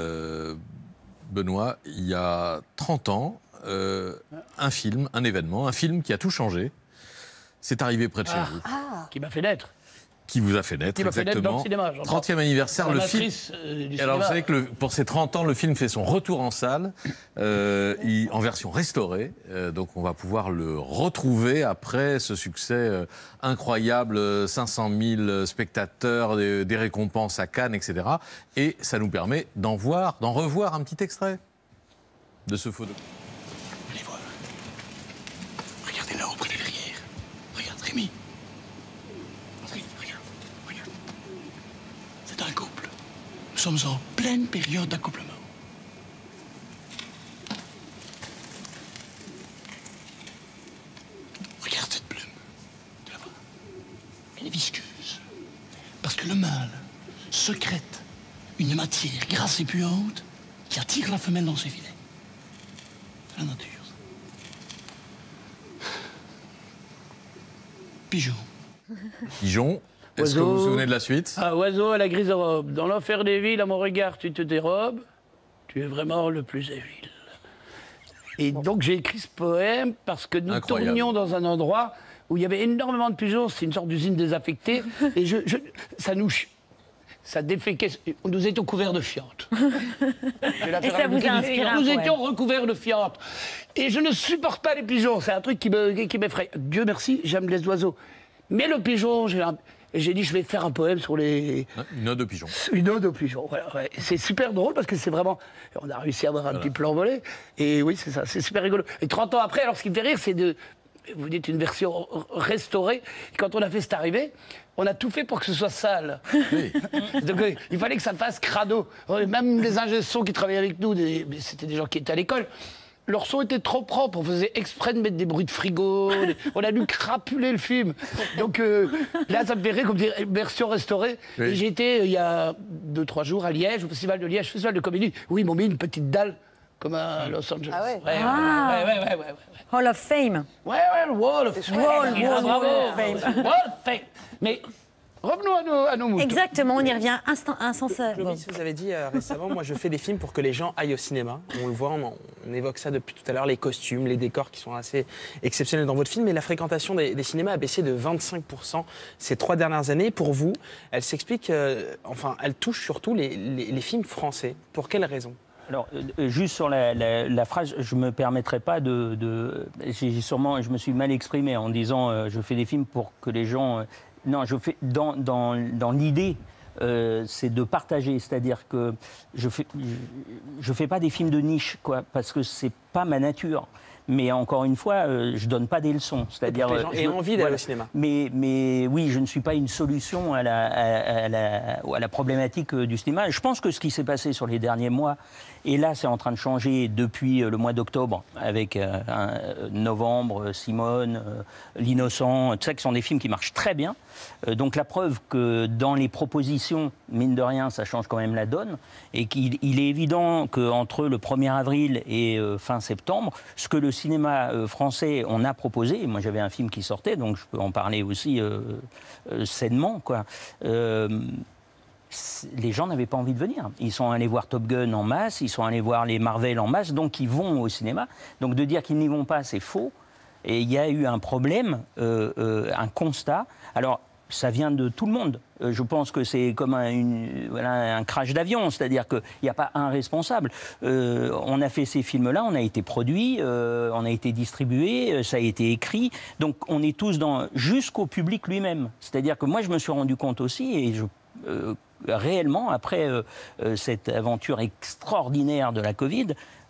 Benoît, il y a 30 ans, un film qui a tout changé. C'est arrivé près de chez vous. Qui m'a fait naître. Qui vous a fait naître, exactement. 30e anniversaire, le film. Alors vous savez que pour ces 30 ans, le film fait son retour en salle, en version restaurée. Donc on va pouvoir le retrouver après ce succès incroyable, 500 000 spectateurs, des récompenses à Cannes, etc. Et ça nous permet d'en revoir un petit extrait de ce photo. Allez voir. Regardez là auprès de derrière. Regarde Rémi. Un couple. Nous sommes en pleine période d'accouplement. Regarde cette plume. Tu la vois? Elle est visqueuse. Parce que le mâle secrète une matière grasse et puante qui attire la femelle dans ses filets. C'est la nature. Pigeon. Est-ce que vous vous souvenez de la suite? Ah, oiseau à la grise robe, dans l'enfer des villes, à mon regard, tu te dérobes, tu es vraiment le plus agile. Et donc j'ai écrit ce poème parce que nous tournions dans un endroit où il y avait énormément de pigeons, c'est une sorte d'usine désaffectée, et ça déféquait, nous étions couverts de fientes. Et ça vous a inspiré un Nous poème. étions recouverts de fientes. Et je ne supporte pas les pigeons, c'est un truc qui m'effraie. Dieu merci, j'aime les oiseaux. Mais le pigeon, j'ai dit, je vais faire un poème sur les... Une ode aux pigeons. Une ode aux pigeons, voilà, ouais. C'est super drôle parce que c'est vraiment... On a réussi à avoir un petit plan volé. Et oui, c'est ça, c'est super rigolo. Et 30 ans après, alors ce qui me fait rire, c'est de... Vous dites une version restaurée. Et quand on a fait cette arrivée, on a tout fait pour que ce soit sale. Oui. Donc il fallait que ça fasse crado. Même les ingé son qui travaillaient avec nous, c'était des gens qui étaient à l'école, leur son était trop propre. On faisait exprès de mettre des bruits de frigo. On a dû crapuler le film. Donc là, ça me fait rire comme dire version restaurée. Oui. Et j'étais, il y a 2-3 jours, à Liège, au Festival de Liège, Festival de comédie. Oui, ils m'ont mis une petite dalle comme à Los Angeles. Ah ouais. Ouais. Hall of Fame. Ouais, Wall of Fame. Wall of Fame. Mais revenons à nos moutons. Exactement, on y revient instant. Clovis, vous avez dit récemment, moi je fais des films pour que les gens aillent au cinéma. On le voit, on évoque ça depuis tout à l'heure, les costumes, les décors qui sont assez exceptionnels dans votre film. Mais la fréquentation des cinémas a baissé de 25% ces 3 dernières années. Pour vous, elle s'explique, elle touche surtout les films français. Pour quelles raisons ? Alors, juste sur la phrase, je ne me permettrai pas je me suis mal exprimé en disant je fais des films pour que les gens... non, je fais dans l'idée, c'est de partager, c'est-à-dire que je fais pas des films de niche, quoi, parce que c'est pas ma nature. Mais encore une fois, je donne pas des leçons, c'est-à-dire les gens aient envie d'aller au cinéma. Mais oui, je ne suis pas une solution à la problématique du cinéma. Je pense que ce qui s'est passé sur les derniers mois, et là c'est en train de changer depuis le mois d'octobre, avec Novembre, Simone, L'Innocent, tout ça qui sont des films qui marchent très bien. Donc la preuve que dans les propositions, mine de rien, ça change quand même la donne, et qu'il est évident qu'entre le 1er avril et fin septembre, ce que le cinéma français on a proposé, et moi j'avais un film qui sortait, donc je peux en parler aussi sainement, quoi. Les gens n'avaient pas envie de venir. Ils sont allés voir Top Gun en masse, ils sont allés voir les Marvel en masse, donc ils vont au cinéma. Donc de dire qu'ils n'y vont pas, c'est faux. Et il y a eu un problème, un constat. Alors, ça vient de tout le monde. Je pense que c'est comme un crash d'avion, c'est-à-dire qu'il n'y a pas un responsable. On a fait ces films-là, on a été produits, on a été distribués, ça a été écrit. Donc on est tous jusqu'au public lui-même. C'est-à-dire que moi, je me suis rendu compte aussi, et réellement, après cette aventure extraordinaire de la Covid,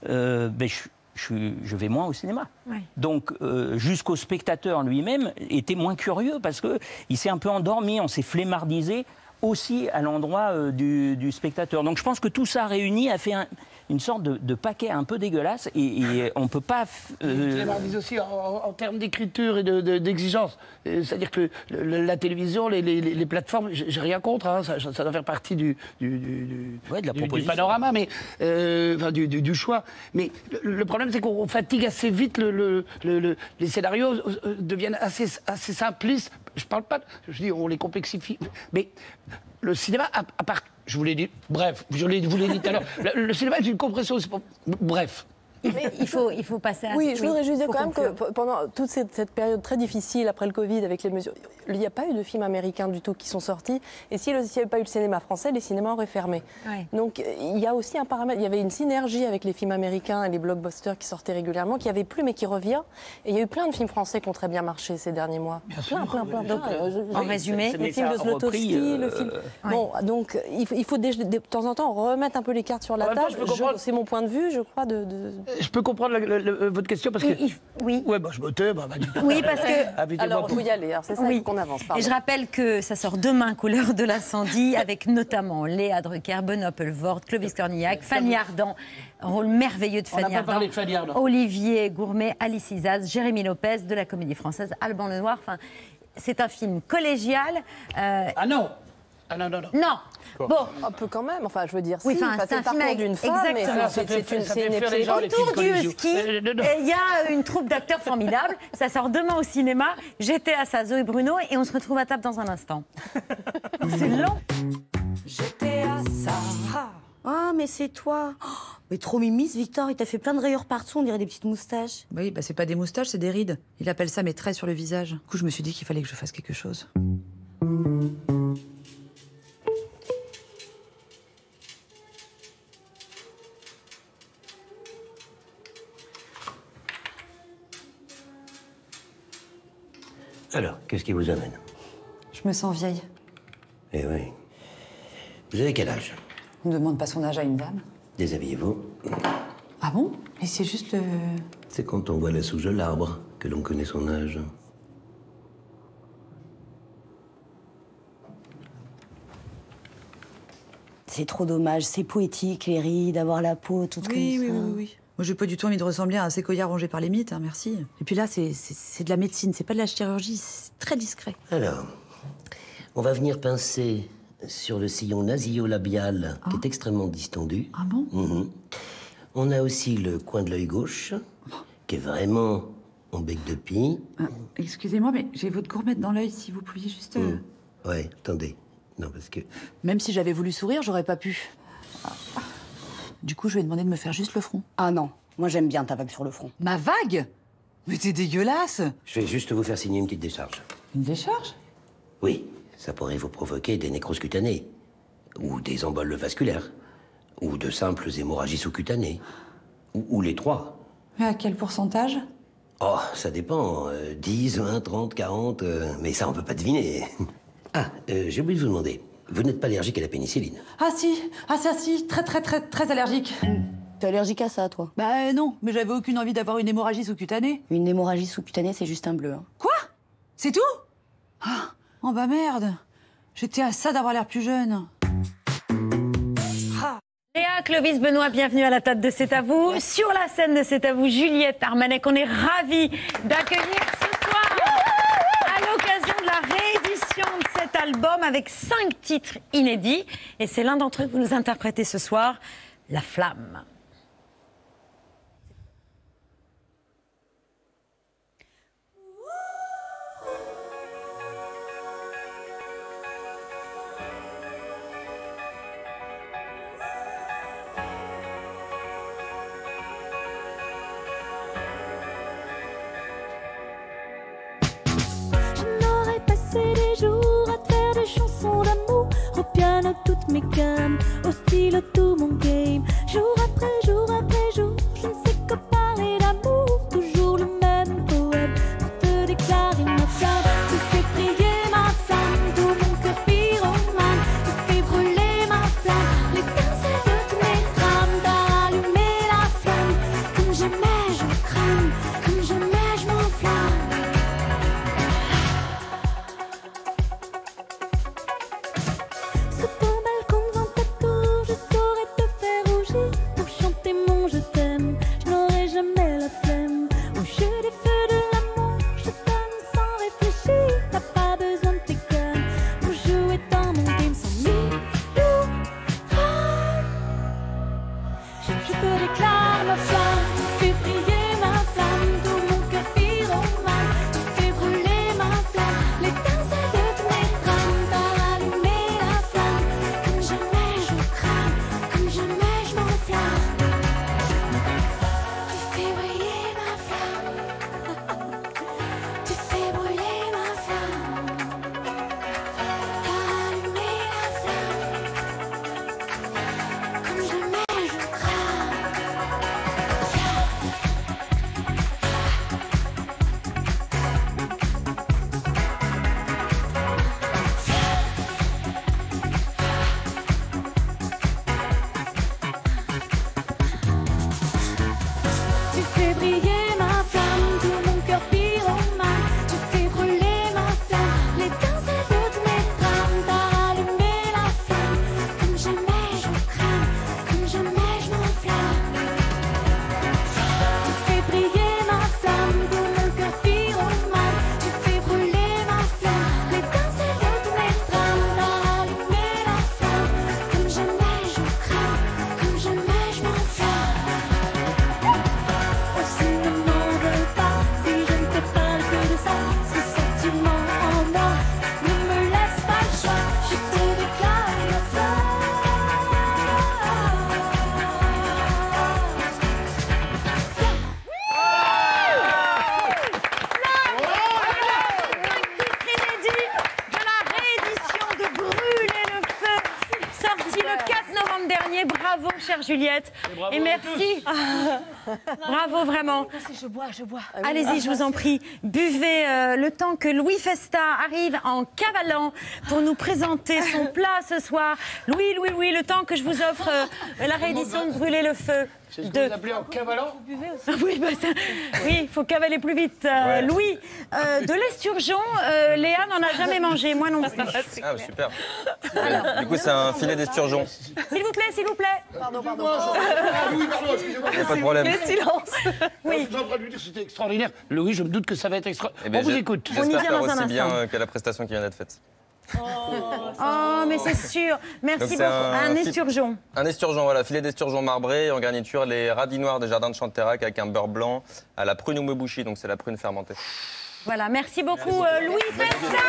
je vais moins au cinéma. Ouais. Donc, jusqu'au spectateur lui-même était moins curieux parce qu'il s'est un peu endormi, on s'est flemmardisé aussi à l'endroit du spectateur. Donc, je pense que tout ça réuni a fait une sorte de paquet un peu dégueulasse et on ne peut pas... Flemmardisé aussi en termes d'écriture et d'exigence. C'est-à-dire que la télévision, les plateformes, j'ai rien contre, hein, ça doit faire partie du panorama, mais du choix. Mais le problème, c'est qu'on fatigue assez vite, les scénarios deviennent assez simplistes. Je parle pas, je dis, on les complexifie, mais le cinéma, à part, je vous l'ai dit, bref, je vous l'ai dit tout à l'heure, le cinéma est une compression, bref. Mais il faut passer à... Oui, je voudrais juste dire quand même que pendant toute cette période très difficile après le Covid, avec les mesures, il n'y a pas eu de films américains du tout qui sont sortis. Et s'il n'y avait pas eu le cinéma français, les cinémas auraient fermé. Ouais. Donc il y a aussi un paramètre. Il y avait une synergie avec les films américains et les blockbusters qui sortaient régulièrement, qui n'y avait plus mais qui revient. Et il y a eu plein de films français qui ont très bien marché ces derniers mois. Plein. Donc, en résumé, le film de Zlotowski, le film... Bon, donc il faut de temps en temps remettre un peu les cartes sur la table. C'est mon point de vue, je crois, Je peux comprendre votre question parce que... Oui. Ouais, je me tais, oui, parce que... Alors, il faut y aller, c'est ça qu'on avance. Pardon. Et je rappelle que ça sort demain, Couleur de l'incendie, avec notamment Léa Drucker, Benoît Poelvoort, Clovis Cornillac, Fanny Ardant, un rôle merveilleux de Fanny Ardant, Olivier Gourmet, Alice Isaz, Jérémy Lopez, de la Comédie Française, Alban Lenoir. Enfin, c'est un film collégial. Ah non! Ah non, non, non. Non. Bon. Un peu quand même, enfin je veux dire, Oui, si, enfin, c'est le parcours d'une femme, mais c'est une épreuve. Autour du ski, il y a une troupe d'acteurs formidables. Ça sort demain au cinéma. J'étais à ça, Zoé Bruno, et on se retrouve à table dans un instant. C'est long. J'étais à ça. Ah, mais c'est toi. Oh, mais trop mimise, Victor. Il t'a fait plein de rayures partout, on dirait des petites moustaches. Oui, bah c'est pas des moustaches, c'est des rides. Il appelle ça mes traits sur le visage. Du coup, je me suis dit qu'il fallait que je fasse quelque chose. Alors, qu'est-ce qui vous amène? Je me sens vieille. Eh oui. Vous avez quel âge? On ne demande pas son âge à une dame. Déshabillez-vous. Ah bon? Mais c'est juste le... C'est quand on voit la souche de l'arbre que l'on connaît son âge. C'est trop dommage, c'est poétique, les rides, avoir la peau toute comme ça. Oui. Moi, j'ai pas du tout envie de ressembler à un séquoia rongé par les mythes, hein, merci. Et puis là, c'est de la médecine, c'est pas de la chirurgie, c'est très discret. Alors, on va venir pincer sur le sillon nasio-labial, qui est extrêmement distendu. Ah bon? On a aussi le coin de l'œil gauche, qui est vraiment en bec de pie. Excusez-moi, mais j'ai votre gourmette dans l'œil, si vous pouviez juste... Ouais, attendez. Non, parce que... Même si j'avais voulu sourire, j'aurais pas pu. Du coup, je vais demander de me faire juste le front. Ah non, moi j'aime bien ta vague sur le front. Ma vague? Mais t'es dégueulasse! Je vais juste vous faire signer une petite décharge. Une décharge? Oui, ça pourrait vous provoquer des nécroses cutanées, ou des emboles vasculaires, ou de simples hémorragies sous-cutanées, ou les trois. Mais à quel pourcentage? Oh, ça dépend. 10, 20, 30, 40, mais ça on peut pas deviner. Ah, j'ai oublié de vous demander. Vous n'êtes pas allergique à la pénicilline? Ah si, très allergique. T'es allergique à ça, toi? Bah non, mais j'avais aucune envie d'avoir une hémorragie sous-cutanée. Une hémorragie sous-cutanée, c'est juste un bleu. Hein. Quoi? C'est tout? Ah, oh bah merde. J'étais à ça d'avoir l'air plus jeune. Léa, Clovis, Benoît, bienvenue à la table de C'est à vous. Sur la scène de C'est à vous, Juliette Armanet, qu'on est ravis d'accueillir ce soir à l'occasion de la réédition de cet album avec 5 titres inédits. Et c'est l'un d'entre eux que vous nous interprétez ce soir, La Flamme. Toutes mes gammes, au stylo tout mon game. Jour après jour, je ne sais que parler d'amour. Toujours le même poème pour te déclarer ma flamme. Tu fais briller ma flamme, tout mon cœur pyromane. Tu fais brûler ma flamme, l'étincelle de tous mes drames. T'as allumé la flamme, comme jamais je crame, comme jamais je m'enflamme. Bonsoir Juliette. Et merci. Bravo vraiment. Je bois. Allez-y, je vous en prie. Buvez le temps que Louis Festa arrive en cavalant pour nous présenter son plat ce soir. Louis, le temps que je vous offre la réédition de Brûler le feu. C'est ce que vous appelez en cavalant? Oui, il faut cavaler plus vite. Louis, de l'esturgeon, Léa n'en a jamais mangé, moi non plus. Ah, super. Du coup, c'est un filet d'esturgeon. S'il vous plaît. Pardon. Louis, pardon, excusez-moi. Pas de problème. Mais silence. Oui. Je suis en train de lui dire que c'était extraordinaire. Louis, je me doute que ça va être extraordinaire. On vous écoute. J'espère faire aussi bien que la prestation qui vient d'être faite. Oh, mais c'est sûr. Merci beaucoup. Un esturgeon. Un esturgeon, voilà, filet d'esturgeon marbré et en garniture les radis noirs des jardins de Chanterac avec un beurre blanc à la prune umeboshi, donc c'est la prune fermentée. Voilà, merci beaucoup Louis Festa.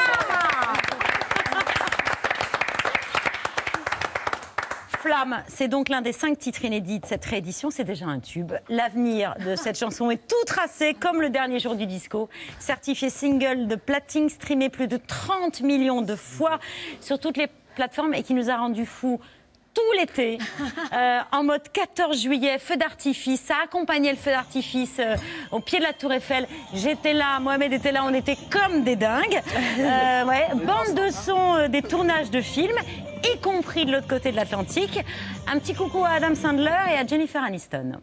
Flamme, c'est donc l'un des 5 titres inédits de cette réédition, c'est déjà un tube. L'avenir de cette chanson est tout tracé, comme le dernier jour du disco. Certifié single de platine, streamé plus de 30 millions de fois sur toutes les plateformes et qui nous a rendus fous tout l'été, en mode 14 juillet, feu d'artifice. Ça accompagnait le feu d'artifice au pied de la Tour Eiffel. J'étais là, Mohamed était là, on était comme des dingues. Bande de son des tournages de films, y compris de l'autre côté de l'Atlantique. Un petit coucou à Adam Sandler et à Jennifer Aniston.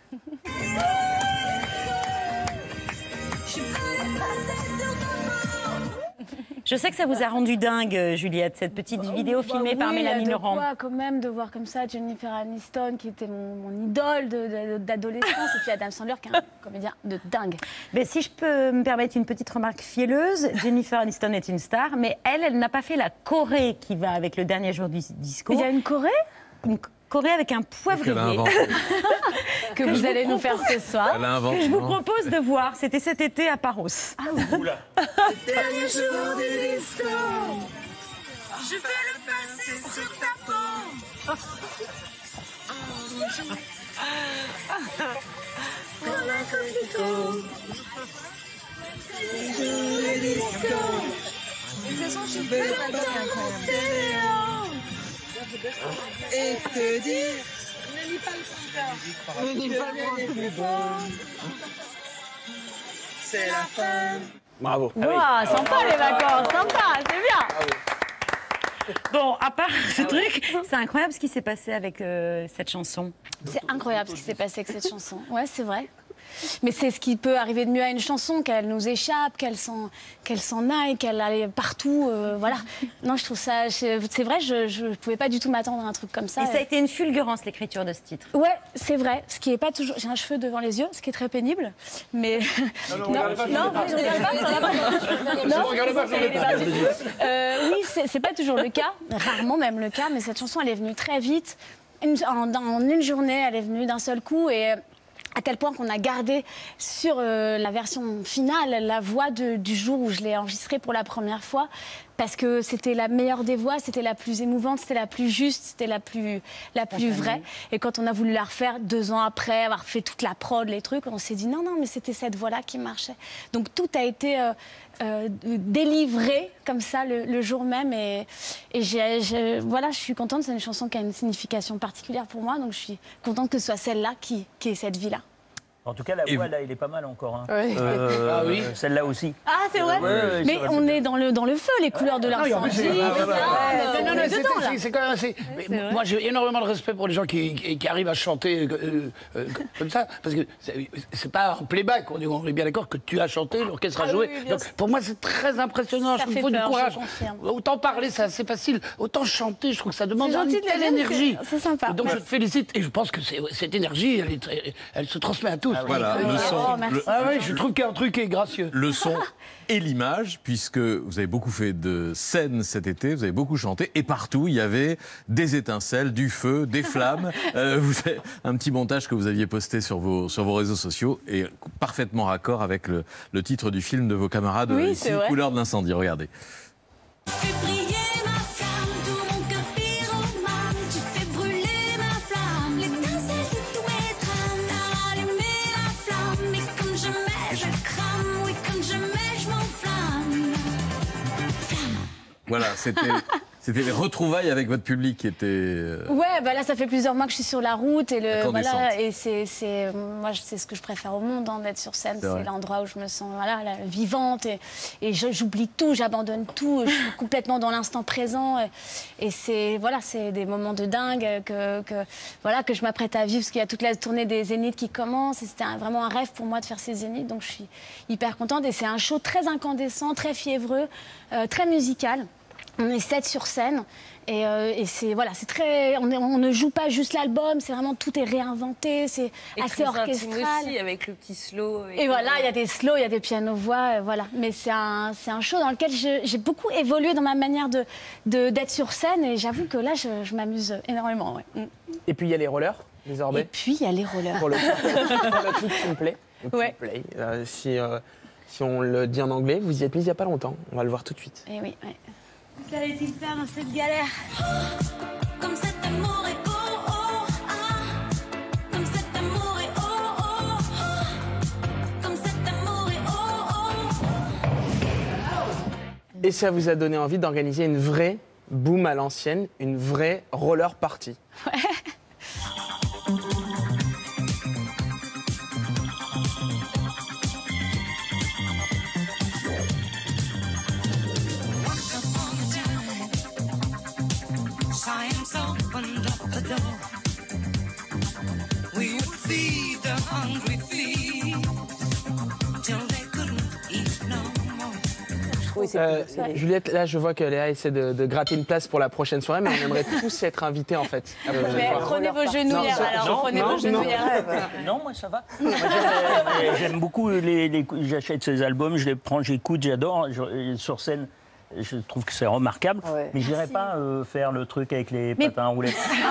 Je sais que ça vous a rendu dingue, Juliette, cette petite vidéo filmée par Mélanie Laurent. Quand même de voir comme ça Jennifer Aniston, qui était mon idole d'adolescence, et puis Adam Sandler, qui est un comédien de dingue. Mais si je peux me permettre une petite remarque fielleuse, Jennifer Aniston est une star, mais elle n'a pas fait la choré qui va avec le dernier jour du disco. Il y a une choré? Une choré avec un poivrier. Que vous allez nous faire ce soir. Que je vous propose de voir. C'était cet été à Paros. Ah oui. Le dernier jour du disco, je vais le passer sur ta peau. Comme un coquelicot. Le jour du disco, de toute façon, je vais danser. Et que dire? Ne lis pas le compteur. Ne lis pas le compteur. C'est la fin. Bravo. Wow, sympa les vacances, sympa, c'est bien. Bon, à part ce truc, c'est incroyable ce qui s'est passé avec cette chanson. C'est incroyable ce qui s'est passé avec cette chanson. Ouais, c'est vrai. Mais c'est ce qui peut arriver de mieux à une chanson, qu'elle nous échappe, qu'elle s'en aille, qu'elle aille partout, voilà. Non, je trouve ça... C'est vrai, je ne pouvais pas du tout m'attendre à un truc comme ça. Et ça a été une fulgurance, l'écriture de ce titre. Ouais, c'est vrai. Ce qui est pas toujours... J'ai un cheveu devant les yeux, ce qui est très pénible, mais... Non, je ne regarde pas. Oui, c'est pas toujours le cas, rarement même le cas, mais cette chanson, elle est venue très vite. En une journée, elle est venue d'un seul coup et... à tel point qu'on a gardé sur la version finale la voix du jour où je l'ai enregistrée pour la première fois, parce que c'était la meilleure des voix, c'était la plus émouvante, c'était la plus juste, c'était la plus vraie. Et quand on a voulu la refaire 2 ans après, avoir fait toute la prod, les trucs, on s'est dit non, mais c'était cette voix-là qui marchait. Donc tout a été délivré comme ça le jour même. Et voilà, je suis contente, c'est une chanson qui a une signification particulière pour moi, donc je suis contente que ce soit celle-là qui ait cette vie-là. En tout cas, la voix, là, il est pas mal encore. Hein. Oui. Oui. Celle-là aussi. Ah, c'est vrai. Mais on est dans le feu, les couleurs de l'incendie. C'est quand même assez... Moi, j'ai énormément de respect pour les gens qui arrivent à chanter comme ça, parce que c'est pas un playback. On est bien d'accord que tu as chanté, l'orchestre a joué. Donc, pour moi, c'est très impressionnant. Il faut du courage. Autant parler, c'est assez facile. Autant chanter, je trouve que ça demande une telle énergie. C'est sympa. Donc, je te félicite. Et je pense que cette énergie, elle se transmet à tous. Voilà, le son. Je trouve qu'il y a un truc qui est gracieux. Le son et l'image, puisque vous avez beaucoup fait de scènes cet été, vous avez beaucoup chanté, et partout il y avait des étincelles, du feu, des flammes. Vous avez un petit montage que vous aviez posté sur vos réseaux sociaux, et parfaitement raccord avec le titre du film de vos camarades, ici, Couleur de l'incendie. Regardez. Voilà, C'était les retrouvailles avec votre public qui étaient... Ouais, bah là, ça fait plusieurs mois que je suis sur la route et Incandescente. et moi, c'est ce que je préfère au monde, d'être sur scène. C'est l'endroit où je me sens vivante et j'oublie tout, j'abandonne tout, je suis complètement dans l'instant présent et c'est des moments de dingue que je m'apprête à vivre parce qu'il y a toute la tournée des Zéniths qui commence et c'était vraiment un rêve pour moi de faire ces Zéniths, donc je suis hyper contente et c'est un show très incandescent, très fiévreux, très musical. On est 7 sur scène et c'est très. On ne joue pas juste l'album, c'est vraiment tout est réinventé, c'est assez orchestral. Aussi, avec le petit slow. Et voilà, il y a des slows, il y a des pianos-voix, voilà. Mais c'est un show dans lequel j'ai beaucoup évolué dans ma manière d'être sur scène et j'avoue que là, je m'amuse énormément. Ouais. Et puis il y a les rollers, désormais. Et puis il y a les rollers. Pour le clip qui me plaît. Ouais. Si on le dit en anglais, vous y êtes mis il n'y a pas longtemps. On va le voir tout de suite. Et oui, ouais. Qu'allait-il faire dans cette galère? Comme cet amour est oh oh ah. Comme cet amour est oh oh ah. Comme cet amour est oh oh. Et ça vous a donné envie d'organiser une vraie boom à l'ancienne, une vraie roller party. Ouais. Science opened up the door. We would feed the hungry thieves till they couldn't eat no more. Juliette, là je vois que Léa essaie de gratter une place pour la prochaine soirée, mais on aimerait tous être invités en fait. Mais prenez vos genouillères alors, prenez vos genouillères. Non, moi ça va. J'aime beaucoup, j'achète ces albums, je les prends, j'écoute, j'adore. Sur scène, je trouve que c'est remarquable, mais je n'irai pas faire le truc avec les patins roulés.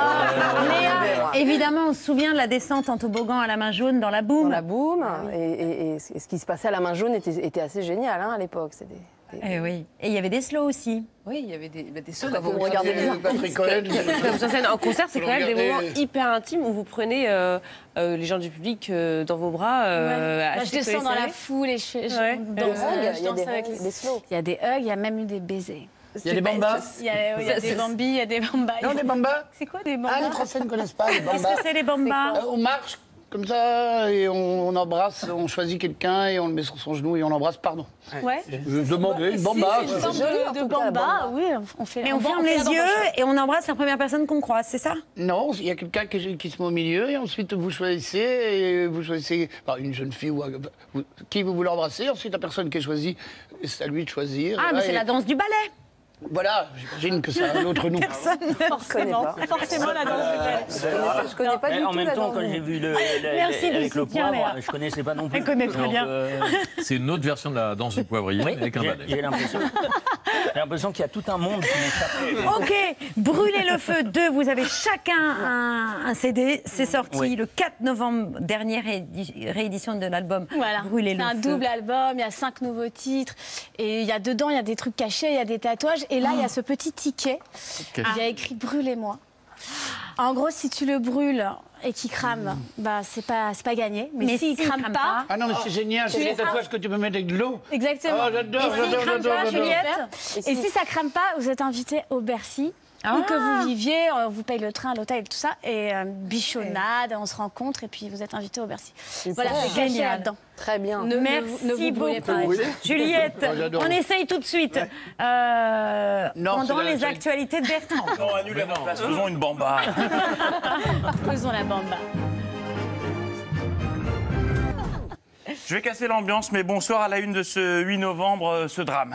Léa, évidemment, on se souvient de la descente en toboggan à la main jaune dans la boum. Dans la boum, et ce qui se passait à la main jaune était assez génial à l'époque. Oui. Et il y avait des slows aussi. Oui, il y avait des slows. Vous me regardez bien. Comme sur scène, en concert, c'est quand même des moments hyper intimes où vous prenez les gens du public dans vos bras. Je descends dans la foule et je danse avec des slows. Il y a des hugs, il y a même eu des baisers. Il y a des bambas. Il y a des bambis, il y a des bambas. Non, des bambas. C'est quoi des bambas? Ah, les Français ne connaissent pas les bambas. Qu'est-ce que c'est les bambas? On marche comme ça et on embrasse, on choisit quelqu'un et on le met sur son genou et on l'embrasse, pardon. Ouais. Je demandais une bamba. C'est une forme de bamba, oui. Mais on ferme les yeux et on embrasse la première personne qu'on croise, c'est ça? Non, il y a quelqu'un qui se met au milieu et ensuite vous choisissez une jeune fille ou qui vous voulez embrasser. Ensuite, la personne qui est choisie, c'est à lui de choisir. Ah, mais c'est la danse du ballet. Voilà, j'imagine que c'est un autre nous. Personne forcément la danse du ballet. Je connais pas du tout. En même temps, quand j'ai vu avec le poivre, je connaissais pas non plus. Elle connaît très bien. C'est une autre version de la danse du poivrier avec un ballet. J'ai l'impression qu'il y a tout un monde qui m'échappe. Ok, Brûlez le feu 2, vous avez chacun un CD, c'est sorti le 4 novembre, dernière réédition de l'album Brûlez le feu. C'est un double album, il y a 5 nouveaux titres, et il y a dedans, il y a des trucs cachés, il y a des tatouages, et là il y a ce petit ticket, il y a écrit Brûlez-moi. En gros, si tu le brûles et qu'il crame, bah c'est pas gagné. Mais s'il crame pas... Ah non, mais c'est génial, c'est des tatouages que tu peux mettre avec de l'eau. Exactement. Oh, j'adore, et s'il crame pas, Juliette. Et si ça crame pas, vous êtes invité au Bercy. Où que vous viviez, on vous paye le train, l'hôtel et tout ça. Et bichonnade, on se rencontre et puis vous êtes invité au Bercy. Voilà, c'est caché là-dedans. Très bien. Merci beaucoup. Juliette, on essaye tout de suite. Pendant les actualités de Bertrand. Non, annulez la place, faisons une bamba. Faisons la bamba. Je vais casser l'ambiance, mais bonsoir à la une de ce 8 novembre, ce drame.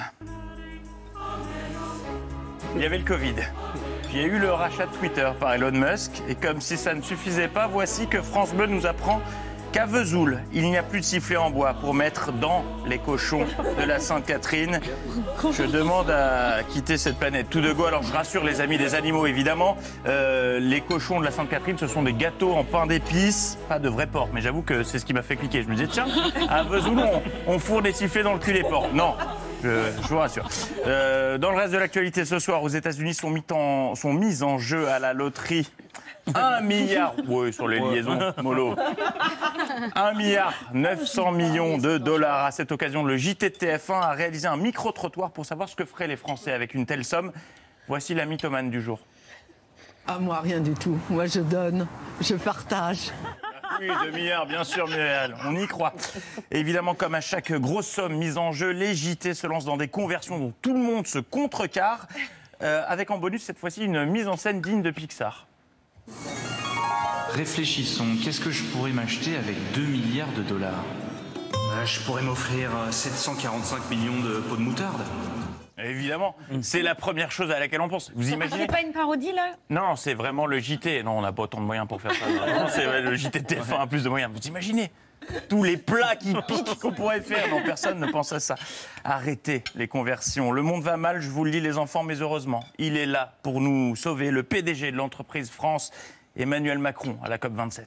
Il y avait le Covid. Puis il y a eu le rachat de Twitter par Elon Musk. Et comme si ça ne suffisait pas, voici que France Bleu nous apprend qu'à Vesoul, il n'y a plus de sifflet en bois pour mettre dans les cochons de la Sainte-Catherine. Je demande à quitter cette planète tout de go. Alors je rassure les amis des animaux, évidemment. Les cochons de la Sainte-Catherine, ce sont des gâteaux en pain d'épices. Pas de vrai porc, mais j'avoue que c'est ce qui m'a fait cliquer. Je me disais, tiens, à Vesoul, on fourre des sifflets dans le cul des porcs. Non. Je vous rassure. Dans le reste de l'actualité ce soir, aux États-Unis sont mises en jeu à la loterie 1 milliard. Oui, sur les liaisons, mollo. 1 milliard 900 millions de dollars. À cette occasion, le JT de TF1 a réalisé un micro-trottoir pour savoir ce que feraient les Français avec une telle somme. Voici la mythomane du jour. Ah, moi, rien du tout. Moi, je donne, je partage. Oui, demi-heure, bien sûr, Muriel, on y croit. Et évidemment, comme à chaque grosse somme mise en jeu, les JT se lancent dans des conversions dont tout le monde se contrecarre, avec en bonus cette fois-ci une mise en scène digne de Pixar. Réfléchissons, qu'est-ce que je pourrais m'acheter avec 2 milliards de dollars? Je pourrais m'offrir 745 millions de pots de moutarde. Évidemment, c'est la première chose à laquelle on pense. Vous imaginez? C'est pas une parodie, là? Non, c'est vraiment le JT. Non, on n'a pas autant de moyens pour faire ça. Non, c'est le JT de TF1 a plus de moyens. Vous imaginez tous les plats qui piquent qu'on pourrait faire? Non, personne ne pense à ça. Arrêtez les conversions. Le monde va mal, je vous le dis, les enfants, mais heureusement, il est là pour nous sauver. Le PDG de l'entreprise France, Emmanuel Macron, à la COP27.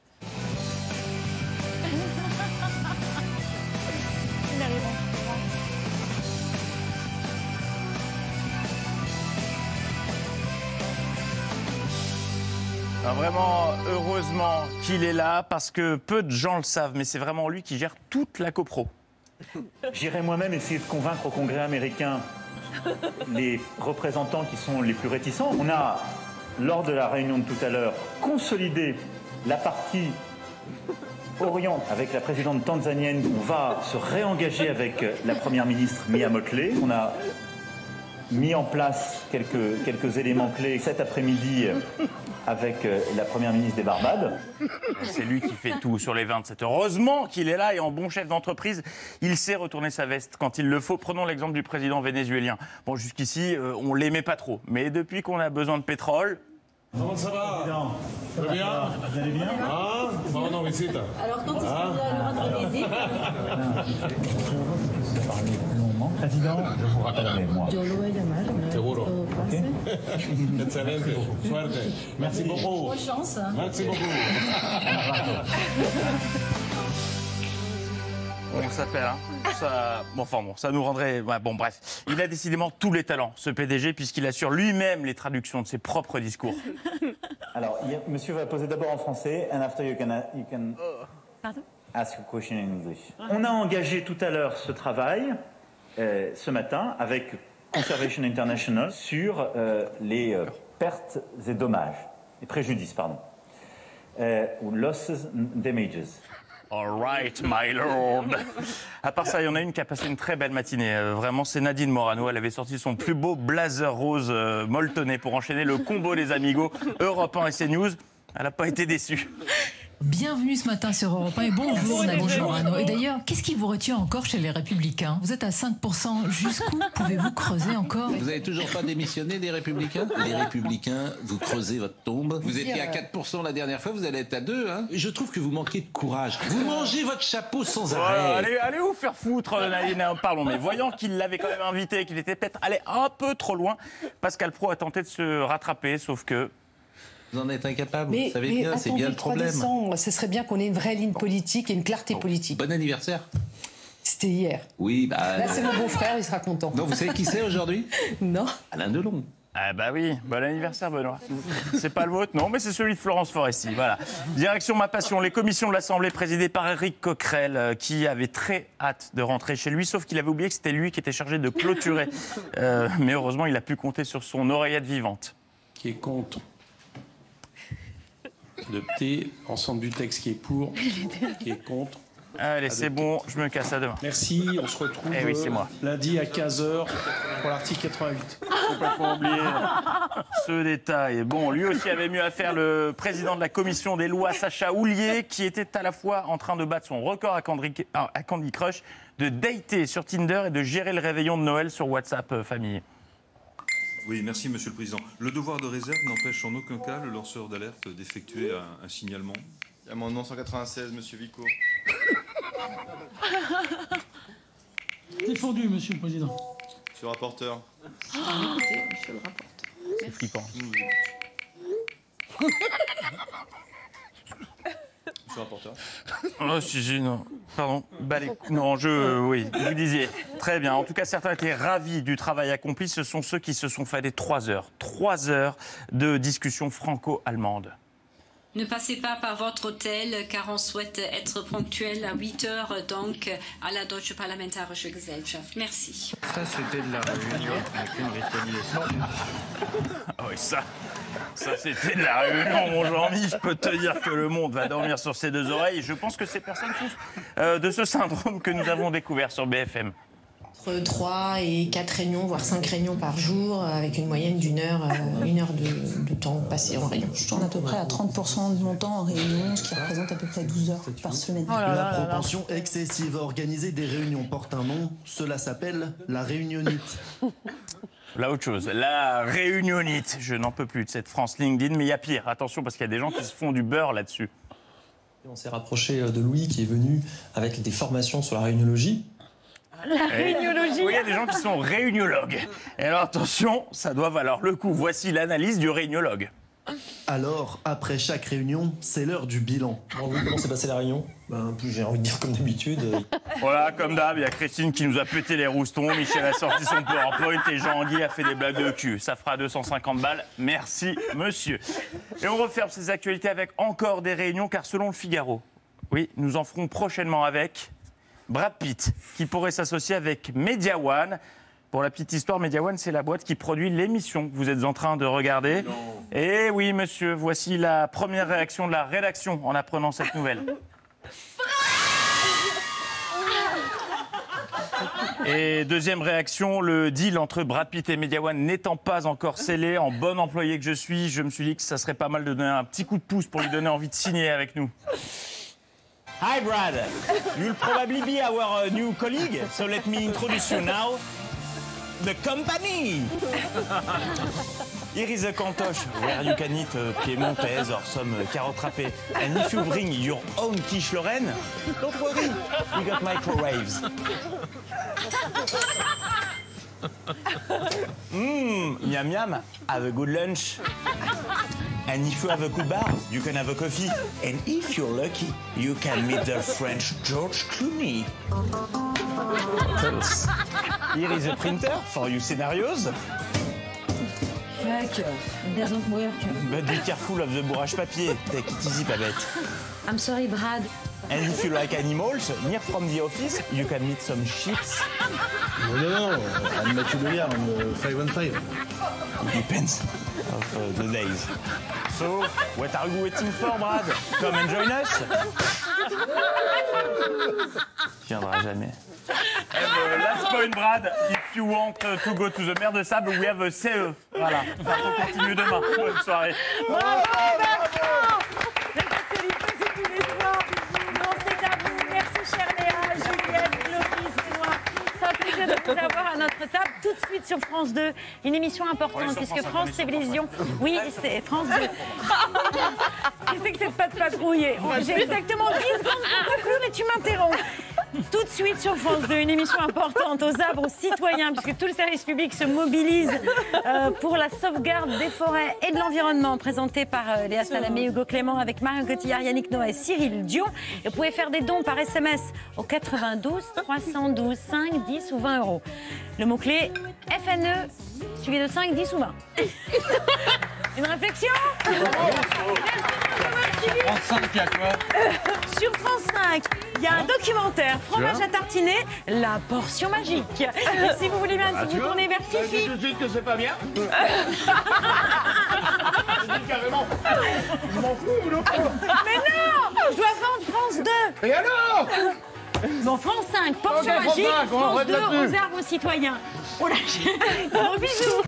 Alors vraiment, heureusement qu'il est là, parce que peu de gens le savent, mais c'est vraiment lui qui gère toute la copro. J'irai moi-même essayer de convaincre au Congrès américain les représentants qui sont les plus réticents. On a, lors de la réunion de tout à l'heure, consolidé la partie Orient avec la présidente tanzanienne. On va se réengager avec la première ministre Mia Mottley. On a mis en place quelques éléments clés cet après-midi avec la première ministre des Barbades. C'est lui qui fait tout sur les 27. Heureusement qu'il est là et en bon chef d'entreprise, il sait retourner sa veste quand il le faut. Prenons l'exemple du président vénézuélien. Bon, jusqu'ici, on l'aimait pas trop. Mais depuis qu'on a besoin de pétrole... Comment ça va? Ça va bien? Vous allez bien? Ah, bon, visite. Alors, quand est-ce qu'on doit nous rendre visite? Président, je vous rappellerai, moi. Yo lo voy a llamar. Seguro. Todo pase. Excelente. Suerte. Merci beaucoup. Bonne chance. Merci beaucoup. On s'appelle, hein. Ça, bon, enfin bon, ça nous rendrait... Ouais, bon, bref. Il a décidément tous les talents, ce PDG, puisqu'il assure lui-même les traductions de ses propres discours. Alors, monsieur va poser d'abord en français, and after you can Pardon? ask a question in English. On a engagé tout à l'heure ce travail, ce matin, avec Conservation International, sur les pertes et dommages, les préjudices, pardon, ou losses and damages. All right, my lord. À part ça, il y en a une qui a passé une très belle matinée. Vraiment, c'est Nadine Morano. Elle avait sorti son plus beau blazer rose molletonné pour enchaîner le combo des Amigos, Europe 1 et CNews. Elle n'a pas été déçue. Bienvenue ce matin sur Europe 1 et bonjour Nadine Morano. Et d'ailleurs, qu'est-ce qui vous retient encore chez les Républicains? Vous êtes à 5%. Jusqu'où pouvez-vous creuser encore? Vous n'avez toujours pas démissionné des Républicains? Les Républicains, vous creusez votre tombe. Vous étiez à 4% la dernière fois, vous allez être à 2%. Hein. Je trouve que vous manquez de courage. Vous mangez votre chapeau sans arrêt. Allez vous faire foutre, Nadine. Pardon, mais voyant qu'il l'avait quand même invité, qu'il était peut-être allé un peu trop loin, Pascal Praud a tenté de se rattraper, sauf que... Vous en êtes incapable, vous savez bien, c'est bien le problème. Ce serait bien qu'on ait une vraie ligne politique et une clarté politique. Bon anniversaire. C'était hier. Oui, bah... Là, c'est mon beau-frère, il sera content. Non, vous savez qui c'est aujourd'hui? Non. Alain Delon. Ah bah oui, bon anniversaire Benoît. C'est pas le vôtre, non, mais c'est celui de Florence Foresti, voilà. Direction Ma Passion, les commissions de l'Assemblée présidées par Éric Coquerel, qui avait très hâte de rentrer chez lui, sauf qu'il avait oublié que c'était lui qui était chargé de clôturer. Mais heureusement, il a pu compter sur son oreillette vivante. Qui est contre? Adopté. Ensemble du texte qui est pour, qui est contre. Allez, c'est bon, je me casse à demain. Merci, on se retrouve oui, c'est moi. Lundi à 15h pour l'article 88. Complètement oublié ce détail. Bon, lui aussi avait mieux à faire, le président de la commission des lois, Sacha Houlier, qui était à la fois en train de battre son record à Candy Crush, de dater sur Tinder et de gérer le réveillon de Noël sur WhatsApp famille. Oui, merci Monsieur le Président. Le devoir de réserve n'empêche en aucun cas le lanceur d'alerte d'effectuer un signalement. Amendement 196, Monsieur Vico. Défendu, Monsieur le Président. Monsieur le rapporteur. Écoutez, monsieur le rapporteur. C'est flippant. Monsieur le rapporteur. Oh, si, non. Pardon. Non, oui, vous disiez. Très bien. En tout cas, certains étaient ravis du travail accompli. Ce sont ceux qui se sont fait des 3 heures. 3 heures de discussion franco-allemande. Ne passez pas par votre hôtel car on souhaite être ponctuel à 8h donc à la Deutsche Parlamentarische Gesellschaft. Merci. Ça, c'était de la réunion avec une ritualisation. Ah oui, ça c'était de la réunion, mon Jean-Mi. Je peux te dire que le monde va dormir sur ses deux oreilles. Je pense que ces personnes souffrent de ce syndrome que nous avons découvert sur BFM. Entre 3 et 4 réunions, voire 5 réunions par jour, avec une moyenne d'une heure, de temps passé en réunion. Je tourne à peu près à 30% de mon temps en réunion, ce qui représente à peu près 12 heures par semaine. La propension excessive à organiser des réunions porte un nom, cela s'appelle la réunionnite. Là, autre chose, la réunionnite. Je n'en peux plus de cette France LinkedIn, mais il y a pire. Attention, parce qu'il y a des gens qui se font du beurre là-dessus. On s'est rapproché de Louis, qui est venu avec des formations sur la réuniologie. La réuniologie. Oui, il y a des gens qui sont réuniologues. Et alors, attention, ça doit valoir le coup. Voici l'analyse du réuniologue. Alors, après chaque réunion, c'est l'heure du bilan. Bon, vous, comment s'est passée la réunion? J'ai envie de dire comme d'habitude. Voilà, comme d'hab, il y a Christine qui nous a pété les roustons, Michel a sorti son PowerPoint et Jean-Guy a fait des blagues de cul. Ça fera 250 balles. Merci, monsieur. Et on referme ces actualités avec encore des réunions, car selon le Figaro, oui, nous en ferons prochainement avec Brad Pitt, qui pourrait s'associer avec Media One. Pour la petite histoire, Media One, c'est la boîte qui produit l'émission que vous êtes en train de regarder. Et oui, monsieur, voici la première réaction de la rédaction en apprenant cette nouvelle. Et deuxième réaction, le deal entre Brad Pitt et Media One n'étant pas encore scellé, en bon employé que je suis, je me suis dit que ça serait pas mal de donner un petit coup de pouce pour lui donner envie de signer avec nous. Hi Brad, you'll probably be our new colleague, so let me introduce you now. The company! Here is a cantoche where you can eat piemontaise or some carotte râpée. And if you bring your own quiche Lorraine, don't worry, we got microwaves. Miam miam, have a good lunch. And if you have a good bar, you can have a coffee. And if you're lucky, you can meet the French George Clooney. Here is a printer for you scenarios. Fuck, it doesn't work. But be careful of the bourrage papier. Take it easy, Babette. I'm sorry, Brad. And if you like animals, near from the office, you can meet some sheep. No, I'm Mathieu Bellard, I'm 5 on 5. It depends of the days. So, what are you waiting for, Brad? Come and join us. Tu viendras jamais. And last point, Brad. If you want to go to the mer de sable, we have a CE. Voilà. On continue demain. Bonne soirée. Bravo, Bertrand. Les actualités, c'est tous les soirs. Non, c'est à vous. Merci, chère Léa, Juliette, Clovis, Benoît. C'est un plaisir de vous avoir à notre table. Tout de suite sur France 2, une émission importante, puisque France Télévisions... Oui, c'est France 2. Qu'est-ce que cette patte patrouillée? J'ai exactement 10 secondes pour conclure et tu m'interromps. Tout de suite sur France 2, une émission importante aux arbres, aux citoyens, puisque tout le service public se mobilise pour la sauvegarde des forêts et de l'environnement, présentée par Léa Salamé, Hugo Clément, avec Marion Cotillard, Yannick Noah et Cyril Dion. Et vous pouvez faire des dons par SMS au 92 312 5, 10 ou 20 euros. Le mot-clé FNE, suivi de 5, 10 ou 20. Une réflexion? France 5, il y a quoi? Sur France 5, il y a un documentaire, fromage à tartiner, la portion magique. Et si vous voulez bien vous tourner vers Fifi. Tout de suite que c'est pas bien. Je dis carrément. Je m'en fous, le Mais non, je dois vendre France 2. Et alors? Bon, France 5, portion magique, France 2, aux arbres citoyens. Oh là, gros bisous.